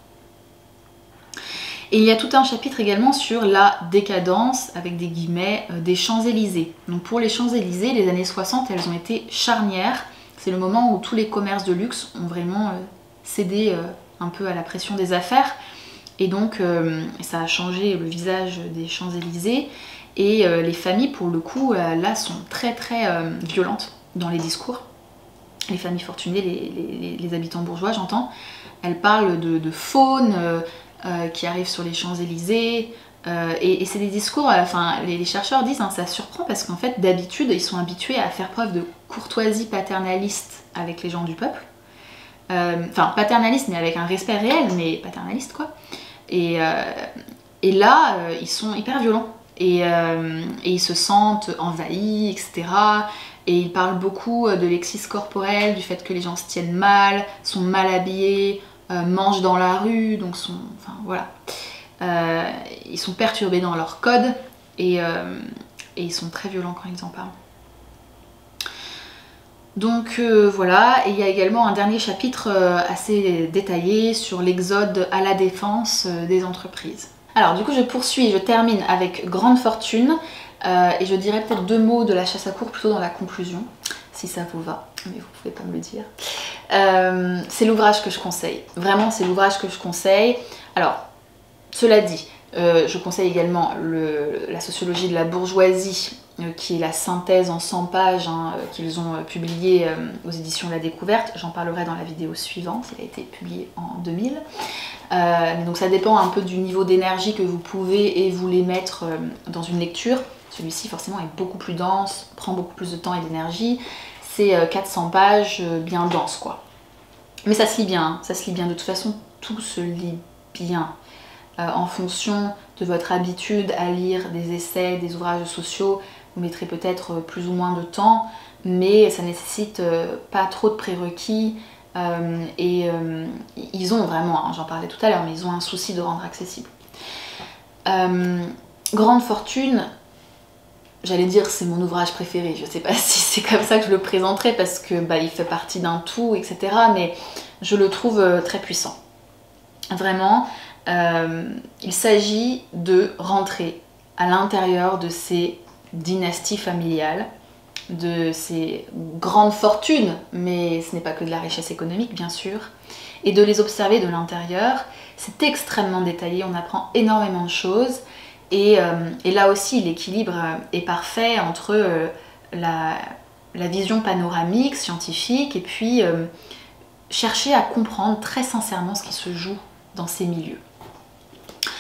Et il y a tout un chapitre également sur la décadence, avec des guillemets, euh, des Champs-Élysées. Donc pour les Champs-Élysées, les années soixante, elles ont été charnières. C'est le moment où tous les commerces de luxe ont vraiment euh, cédé euh, un peu à la pression des affaires. Et donc euh, ça a changé le visage des Champs-Élysées. Et euh, les familles, pour le coup, euh, là, sont très très euh, violentes dans les discours. Les familles fortunées, les, les, les habitants bourgeois, j'entends, elles parlent de, de faune euh, euh, qui arrive sur les Champs-Élysées. Euh, et et c'est des discours, euh, enfin, les, les chercheurs disent, hein, ça surprend parce qu'en fait, d'habitude, ils sont habitués à faire preuve de courtoisie paternaliste avec les gens du peuple. Euh, enfin, paternaliste, mais avec un respect réel, mais paternaliste, quoi. Et, euh, et là, euh, ils sont hyper violents. Et, euh, et ils se sentent envahis, et cetera. Et ils parlent beaucoup de l'exis corporel, du fait que les gens se tiennent mal, sont mal habillés, euh, mangent dans la rue, donc sont, enfin voilà. Euh, ils sont perturbés dans leur code et, euh, et ils sont très violents quand ils en parlent. Donc euh, voilà, et il y a également un dernier chapitre euh, assez détaillé sur l'exode à la défense euh, des entreprises. Alors du coup je poursuis, je termine avec Grande Fortune euh, et je dirais peut-être deux mots de La Chasse à courre plutôt dans la conclusion, si ça vous va, mais vous pouvez pas me le dire. Euh, c'est l'ouvrage que je conseille, vraiment c'est l'ouvrage que je conseille. Alors cela dit, euh, je conseille également le, la sociologie de la bourgeoisie, euh, qui est la synthèse en cent pages hein, euh, qu'ils ont euh, publiée euh, aux éditions La Découverte. J'en parlerai dans la vidéo suivante, il a été publié en deux mille. Euh, donc ça dépend un peu du niveau d'énergie que vous pouvez et voulez mettre euh, dans une lecture. Celui-ci forcément est beaucoup plus dense, prend beaucoup plus de temps et d'énergie. C'est euh, quatre cents pages euh, bien denses quoi. Mais ça se lit bien, hein. Ça se lit bien. De toute façon, tout se lit bien. Euh, en fonction de votre habitude à lire des essais, des ouvrages sociaux, vous mettrez peut-être plus ou moins de temps, mais ça nécessite euh, pas trop de prérequis. Euh, et euh, ils ont vraiment, hein, j'en parlais tout à l'heure, mais ils ont un souci de rendre accessible. Euh, Grande Fortune, j'allais dire c'est mon ouvrage préféré, je sais pas si c'est comme ça que je le présenterai parce que bah, il fait partie d'un tout, et cetera. Mais je le trouve euh, très puissant. Vraiment, euh, il s'agit de rentrer à l'intérieur de ces dynasties familiales, de ces grandes fortunes, mais ce n'est pas que de la richesse économique bien sûr, et de les observer de l'intérieur. C'est extrêmement détaillé, on apprend énormément de choses, et, euh, et là aussi l'équilibre est parfait entre euh, la, la vision panoramique, scientifique, et puis euh, chercher à comprendre très sincèrement ce qui se joue dans ces milieux.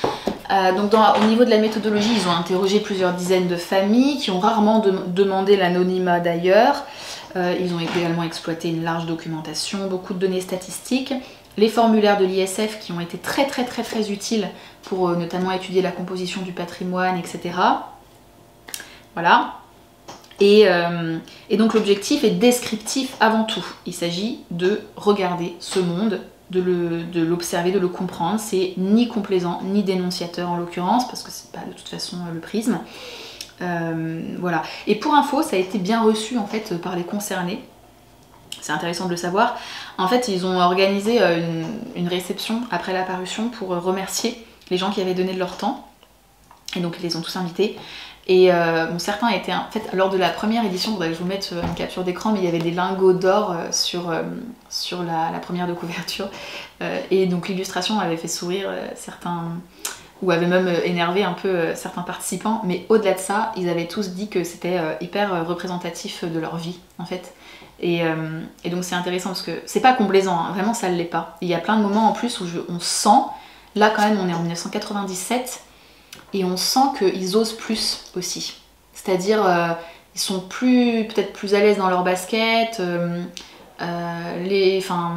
Euh, donc dans, au niveau de la méthodologie, ils ont interrogé plusieurs dizaines de familles qui ont rarement de, demandé l'anonymat d'ailleurs. Euh, ils ont également exploité une large documentation, beaucoup de données statistiques, les formulaires de l'I S F qui ont été très très très très utiles pour euh, notamment étudier la composition du patrimoine, et cetera. Voilà. Et, euh, et donc l'objectif est descriptif avant tout. Il s'agit de regarder ce monde, de l'observer, de, de le comprendre. C'est ni complaisant, ni dénonciateur en l'occurrence, parce que c'est pas de toute façon le prisme. Euh, voilà. Et pour info, ça a été bien reçu en fait par les concernés. C'est intéressant de le savoir. En fait, ils ont organisé une, une réception après la parution pour remercier les gens qui avaient donné de leur temps. Et donc ils les ont tous invités. Et euh, bon, certains étaient, en fait, lors de la première édition, je vous mettre une capture d'écran, mais il y avait des lingots d'or euh, sur, euh, sur la, la première de couverture. Euh, et donc l'illustration avait fait sourire euh, certains, ou avait même euh, énervé un peu euh, certains participants. Mais au-delà de ça, ils avaient tous dit que c'était euh, hyper euh, représentatif de leur vie, en fait. Et, euh, et donc c'est intéressant parce que c'est pas complaisant, hein, vraiment ça ne l'est pas. Il y a plein de moments en plus où je, on sent, là quand même on est en mille neuf cent quatre-vingt-dix-sept, et on sent qu'ils osent plus aussi. C'est-à-dire, euh, ils sont plus, peut-être plus à l'aise dans leur basket, euh, euh, les, enfin,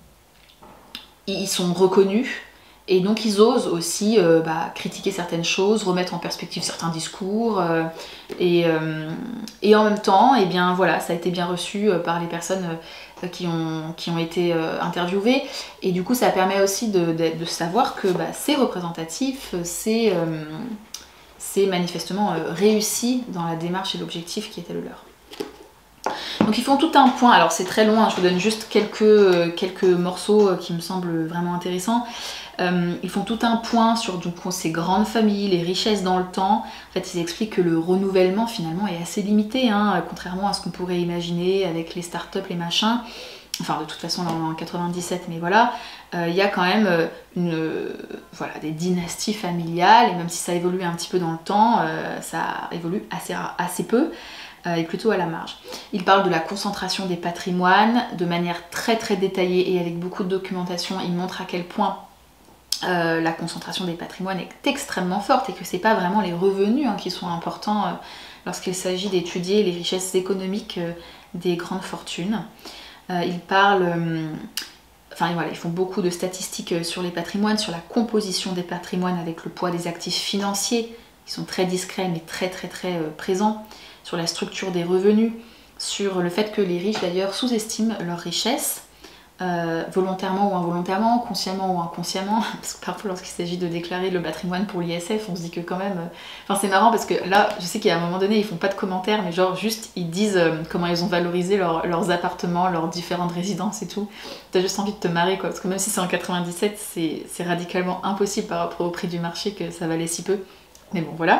ils sont reconnus, et donc ils osent aussi euh, bah, critiquer certaines choses, remettre en perspective certains discours, euh, et, euh, et en même temps, eh bien, voilà, ça a été bien reçu par les personnes euh, qui, ont, qui ont été euh, interviewées, et du coup ça permet aussi de, de, de savoir que bah, c'est représentatif, c'est euh, manifestement euh, réussi dans la démarche et l'objectif qui était le leur. Donc ils font tout un point, alors c'est très long, hein, je vous donne juste quelques, euh, quelques morceaux euh, qui me semblent vraiment intéressants. Euh, ils font tout un point sur donc, ces grandes familles, les richesses dans le temps. En fait, ils expliquent que le renouvellement finalement est assez limité, hein, contrairement à ce qu'on pourrait imaginer avec les startups, les machins. Enfin, de toute façon, là on est en quatre-vingt-dix-sept, mais voilà, il euh, y a quand même une, euh, voilà, des dynasties familiales, et même si ça évolue un petit peu dans le temps, euh, ça évolue assez, assez peu, euh, et plutôt à la marge. Il parle de la concentration des patrimoines de manière très très détaillée et avec beaucoup de documentation. Il montre à quel point Euh, la concentration des patrimoines est extrêmement forte et que c'est pas vraiment les revenus hein, qui sont importants euh, lorsqu'il s'agit d'étudier les richesses économiques euh, des grandes fortunes. Euh, ils parlent, euh, enfin voilà, ils font beaucoup de statistiques sur les patrimoines, sur la composition des patrimoines avec le poids des actifs financiers, qui sont très discrets mais très très très euh, présents, sur la structure des revenus, sur le fait que les riches d'ailleurs sous-estiment leurs richesses, Euh, volontairement ou involontairement, consciemment ou inconsciemment, parce que parfois lorsqu'il s'agit de déclarer le patrimoine pour l'I S F, on se dit que quand même... Euh... Enfin c'est marrant parce que là, je sais qu'à un moment donné, ils font pas de commentaires, mais genre juste ils disent euh, comment ils ont valorisé leur, leurs appartements, leurs différentes résidences et tout. T'as juste envie de te marrer quoi, parce que même si c'est en quatre-vingt-dix-sept, c'est radicalement impossible par rapport au prix du marché que ça valait si peu. Mais bon, voilà.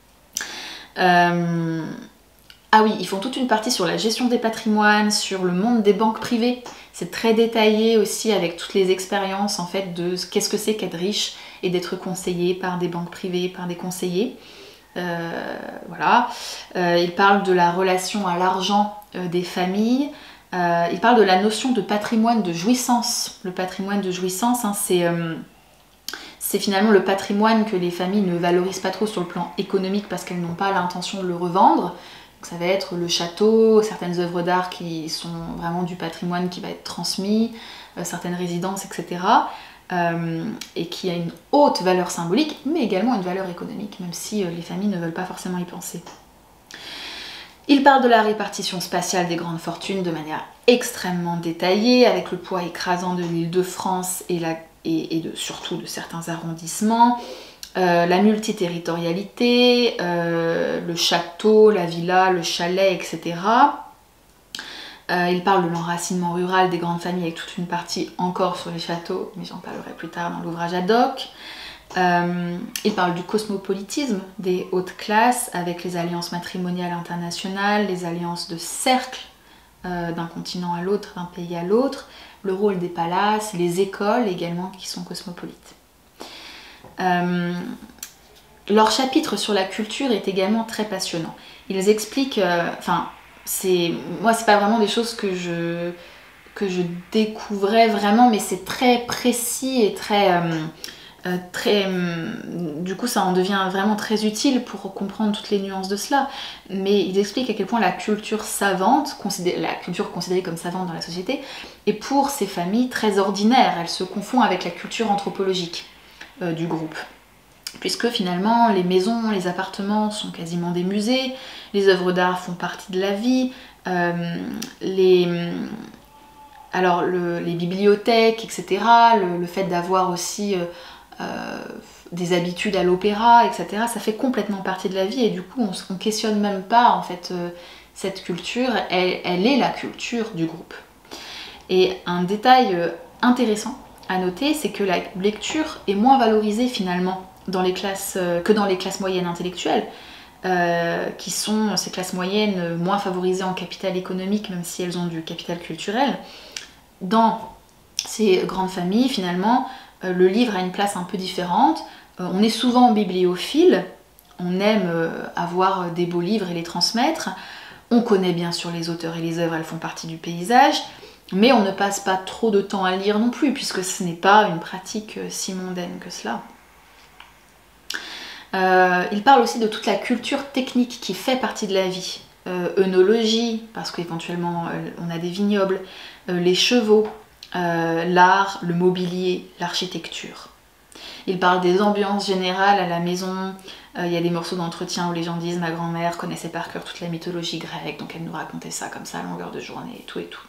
Euh... Ah oui, ils font toute une partie sur la gestion des patrimoines, sur le monde des banques privées. C'est très détaillé aussi avec toutes les expériences en fait de qu'est-ce que c'est qu'être riche et d'être conseillé par des banques privées, par des conseillers. Euh, voilà. Euh, ils parlent de la relation à l'argent euh, des familles. Euh, ils parlent de la notion de patrimoine de jouissance. Le patrimoine de jouissance, hein, c'est... Euh, c'est finalement le patrimoine que les familles ne valorisent pas trop sur le plan économique parce qu'elles n'ont pas l'intention de le revendre. Donc ça va être le château, certaines œuvres d'art qui sont vraiment du patrimoine qui va être transmis, euh, certaines résidences, et cetera. Euh, et qui a une haute valeur symbolique, mais également une valeur économique, même si euh, les familles ne veulent pas forcément y penser. Il parle de la répartition spatiale des grandes fortunes de manière extrêmement détaillée, avec le poids écrasant de l'Île-de-France et, la, et, et de, surtout de certains arrondissements. Euh, la multiterritorialité, euh, le château, la villa, le chalet, et cetera. Euh, il parle de l'enracinement rural des grandes familles avec toute une partie encore sur les châteaux, mais j'en parlerai plus tard dans l'ouvrage ad hoc. Euh, il parle du cosmopolitisme des hautes classes avec les alliances matrimoniales internationales, les alliances de cercle euh, d'un continent à l'autre, d'un pays à l'autre, le rôle des palaces, les écoles également qui sont cosmopolites. Euh, leur chapitre sur la culture est également très passionnant. Ils expliquent, enfin, euh, moi c'est pas vraiment des choses que je, que je découvrais vraiment, mais c'est très précis et très, euh, euh, très euh, du coup ça en devient vraiment très utile pour comprendre toutes les nuances de cela, mais ils expliquent à quel point la culture savante, la culture considérée comme savante dans la société, est pour ces familles très ordinaire, elle se confond avec la culture anthropologique euh, du groupe. Puisque finalement les maisons, les appartements sont quasiment des musées, les œuvres d'art font partie de la vie, euh, les, alors le, les bibliothèques, et cetera, le, le fait d'avoir aussi euh, euh, des habitudes à l'opéra, et cetera, ça fait complètement partie de la vie et du coup on ne questionne même pas en fait euh, cette culture, elle, elle est la culture du groupe. Et un détail euh, intéressant à noter, c'est que la lecture est moins valorisée finalement dans les classes, euh, que dans les classes moyennes intellectuelles, euh, qui sont ces classes moyennes moins favorisées en capital économique, même si elles ont du capital culturel. Dans ces grandes familles, finalement, euh, le livre a une place un peu différente. Euh, on est souvent bibliophile, on aime euh, avoir des beaux livres et les transmettre. On connaît bien sûr les auteurs et les œuvres, elles font partie du paysage, mais on ne passe pas trop de temps à lire non plus, puisque ce n'est pas une pratique si mondaine que cela. Euh, il parle aussi de toute la culture technique qui fait partie de la vie. Euh, œnologie, parce qu'éventuellement euh, on a des vignobles, euh, les chevaux, euh, l'art, le mobilier, l'architecture. Il parle des ambiances générales à la maison. Il euh, y a des morceaux d'entretien où les gens disent « ma grand-mère connaissait par cœur toute la mythologie grecque, donc elle nous racontait ça comme ça à longueur de journée, et tout et tout ».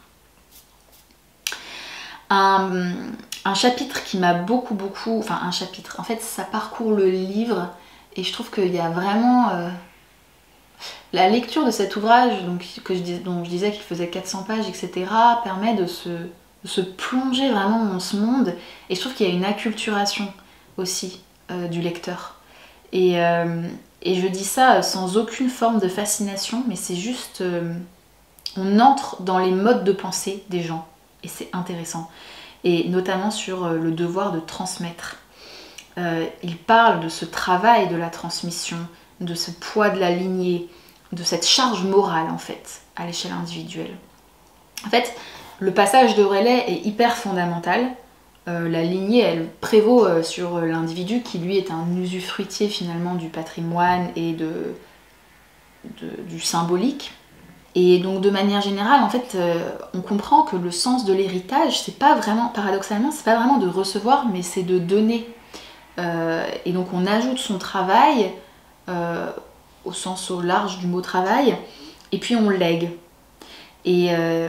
Un, un chapitre qui m'a beaucoup beaucoup, enfin un chapitre, en fait ça parcourt le livre et je trouve qu'il y a vraiment euh, la lecture de cet ouvrage donc, que je, dont je disais qu'il faisait quatre cents pages, et cetera permet de se, de se plonger vraiment dans ce monde et je trouve qu'il y a une acculturation aussi euh, du lecteur et, euh, et je dis ça sans aucune forme de fascination mais c'est juste euh, on entre dans les modes de pensée des gens et c'est intéressant et notamment sur le devoir de transmettre. Euh, il parle de ce travail de la transmission, de ce poids de la lignée, de cette charge morale en fait, à l'échelle individuelle. En fait, le passage de relais est hyper fondamental. Euh, la lignée, elle prévaut euh, sur l'individu qui lui est un usufruitier finalement du patrimoine et de, de, du symbolique. Et donc de manière générale, en fait, euh, on comprend que le sens de l'héritage, c'est pas vraiment, paradoxalement, c'est pas vraiment de recevoir, mais c'est de donner. Euh, et donc on ajoute son travail, euh, au sens au large du mot travail, et puis on lègue. Et, euh,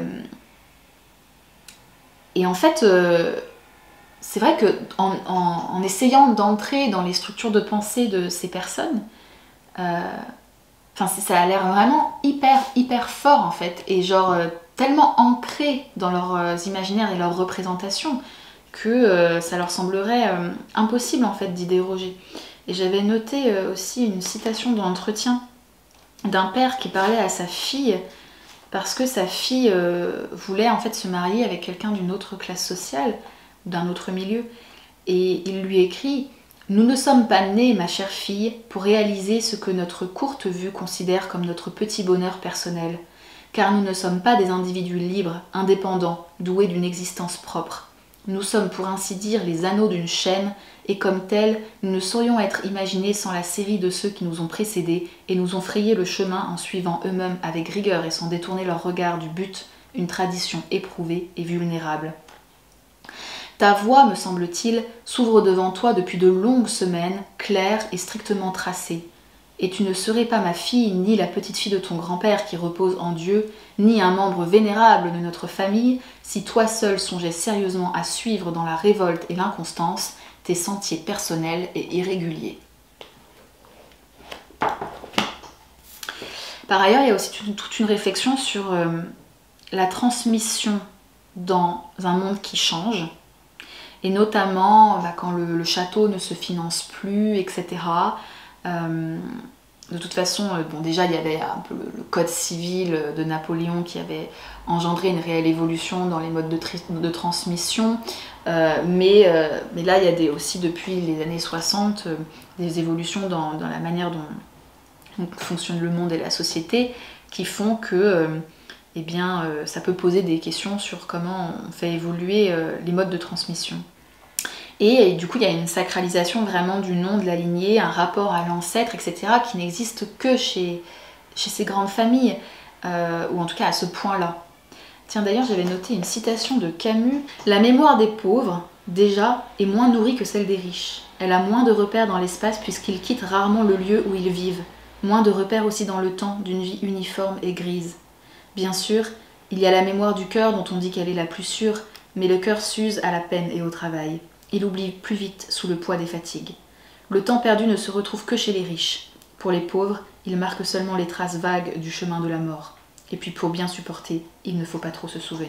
et en fait, euh, c'est vrai que en, en, en essayant d'entrer dans les structures de pensée de ces personnes, euh, enfin ça a l'air vraiment hyper hyper fort en fait, et genre euh, tellement ancré dans leurs euh, imaginaires et leurs représentations, que euh, ça leur semblerait euh, impossible en fait d'y déroger. Et j'avais noté euh, aussi une citation dans l'entretien d'un père qui parlait à sa fille parce que sa fille euh, voulait en fait se marier avec quelqu'un d'une autre classe sociale, d'un autre milieu. Et il lui écrit « Nous ne sommes pas nés, ma chère fille, pour réaliser ce que notre courte vue considère comme notre petit bonheur personnel, car nous ne sommes pas des individus libres, indépendants, doués d'une existence propre. Nous sommes pour ainsi dire les anneaux d'une chaîne, et comme tels, nous ne saurions être imaginés sans la série de ceux qui nous ont précédés et nous ont frayé le chemin en suivant eux-mêmes avec rigueur et sans détourner leur regard du but, une tradition éprouvée et vulnérable. Ta voie, me semble-t-il, s'ouvre devant toi depuis de longues semaines, claire et strictement tracée. Et tu ne serais pas ma fille, ni la petite fille de ton grand-père qui repose en Dieu, ni un membre vénérable de notre famille, si toi seul songeais sérieusement à suivre dans la révolte et l'inconstance tes sentiers personnels et irréguliers. » Par ailleurs, il y a aussi toute une réflexion sur euh, la transmission dans un monde qui change, et notamment bah, quand le, le château ne se finance plus, et cetera. Euh, de toute façon, euh, bon, déjà il y avait un peu le, le code civil de Napoléon qui avait engendré une réelle évolution dans les modes de, de transmission, euh, mais, euh, mais là il y a des, aussi depuis les années soixante euh, des évolutions dans, dans la manière dont, dont fonctionne le monde et la société qui font que euh, eh bien, euh, ça peut poser des questions sur comment on fait évoluer euh, les modes de transmission. Et, et du coup il y a une sacralisation vraiment du nom, de la lignée, un rapport à l'ancêtre, et cetera qui n'existe que chez, chez ces grandes familles, euh, ou en tout cas à ce point-là. Tiens, d'ailleurs j'avais noté une citation de Camus. « La mémoire des pauvres, déjà, est moins nourrie que celle des riches. Elle a moins de repères dans l'espace puisqu'ils quittent rarement le lieu où ils vivent. Moins de repères aussi dans le temps d'une vie uniforme et grise. Bien sûr, il y a la mémoire du cœur dont on dit qu'elle est la plus sûre, mais le cœur s'use à la peine et au travail. Il oublie plus vite sous le poids des fatigues. Le temps perdu ne se retrouve que chez les riches. Pour les pauvres, il marque seulement les traces vagues du chemin de la mort. Et puis pour bien supporter, il ne faut pas trop se souvenir. »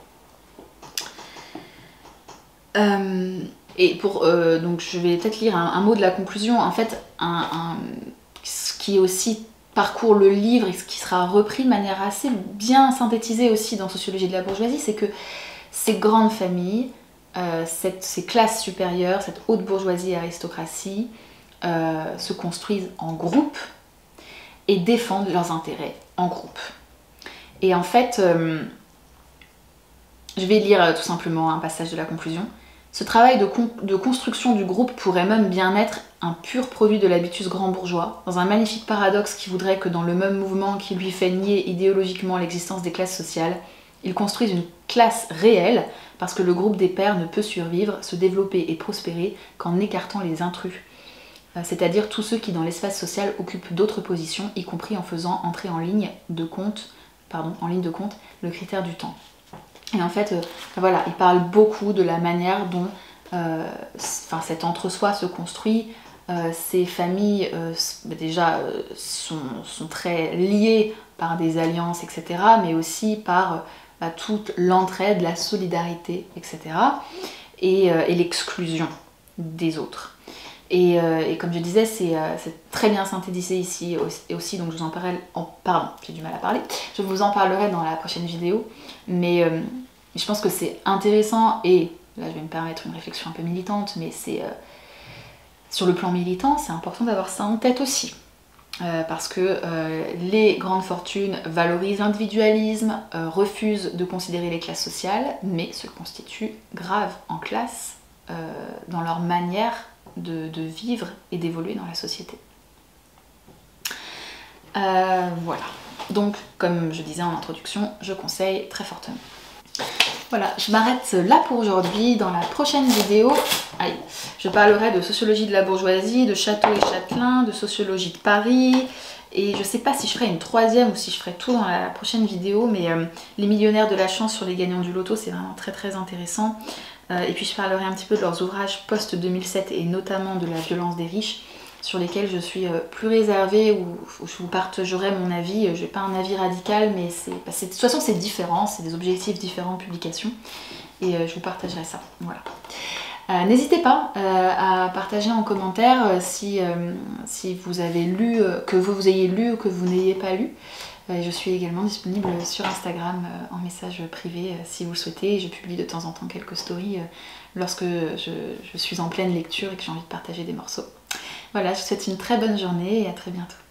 Euh, et pour, euh, donc je vais peut-être lire un, un mot de la conclusion. En fait, un, un, ce qui aussi parcourt le livre et ce qui sera repris de manière assez bien synthétisée aussi dans Sociologie de la bourgeoisie, c'est que ces grandes familles, euh, cette, ces classes supérieures, cette haute bourgeoisie et aristocratie euh, se construisent en groupe et défendent leurs intérêts en groupe. Et en fait, euh, je vais lire euh, tout simplement un passage de la conclusion. Ce travail de, con de construction du groupe pourrait même bien être un pur produit de l'habitus grand bourgeois, dans un magnifique paradoxe qui voudrait que dans le même mouvement qui lui fait nier idéologiquement l'existence des classes sociales, il construise une classe réelle, parce que le groupe des pairs ne peut survivre, se développer et prospérer qu'en écartant les intrus, c'est-à-dire tous ceux qui dans l'espace social occupent d'autres positions, y compris en faisant entrer en ligne de compte, pardon, en ligne de compte le critère du temps. Et en fait, euh, voilà, il parle beaucoup de la manière dont euh, enfin, cet entre-soi se construit. Euh, ces familles, euh, déjà, euh, sont, sont très liées par des alliances, et cetera, mais aussi par euh, bah, toute l'entraide, la solidarité, et cetera, et, euh, et l'exclusion des autres. Et, euh, et comme je disais, c'est euh, très bien synthétisé ici, et aussi, donc je vous en parlerai, en, pardon, j'ai du mal à parler, je vous en parlerai dans la prochaine vidéo, mais euh, je pense que c'est intéressant, et là je vais me permettre une réflexion un peu militante, mais c'est euh, sur le plan militant, c'est important d'avoir ça en tête aussi. Euh, parce que euh, les grandes fortunes valorisent l'individualisme, euh, refusent de considérer les classes sociales, mais se constituent graves en classe euh, dans leur manière de, de vivre et d'évoluer dans la société. Euh, voilà. Donc, comme je disais en introduction, je conseille très fortement. Voilà, je m'arrête là pour aujourd'hui. Dans la prochaine vidéo, allez, je parlerai de sociologie de la bourgeoisie, de Château et Châtelain, de sociologie de Paris, et je sais pas si je ferai une troisième ou si je ferai tout dans la prochaine vidéo, mais euh, les millionnaires de la chance sur les gagnants du loto, c'est vraiment très très intéressant. Euh, et puis je parlerai un petit peu de leurs ouvrages post deux mille sept et notamment de la violence des riches, sur lesquels je suis plus réservée, ou je vous partagerai mon avis. Je n'ai pas un avis radical, mais c'est, bah de toute façon c'est différent, c'est des objectifs différents de publication, et je vous partagerai ça. Voilà. Euh, N'hésitez pas euh, à partager en commentaire euh, si, euh, si vous avez lu, euh, que vous, vous ayez lu ou que vous n'ayez pas lu. Euh, je suis également disponible sur Instagram euh, en message privé euh, si vous le souhaitez. Je publie de temps en temps quelques stories euh, lorsque je, je suis en pleine lecture et que j'ai envie de partager des morceaux. Voilà, je vous souhaite une très bonne journée et à très bientôt.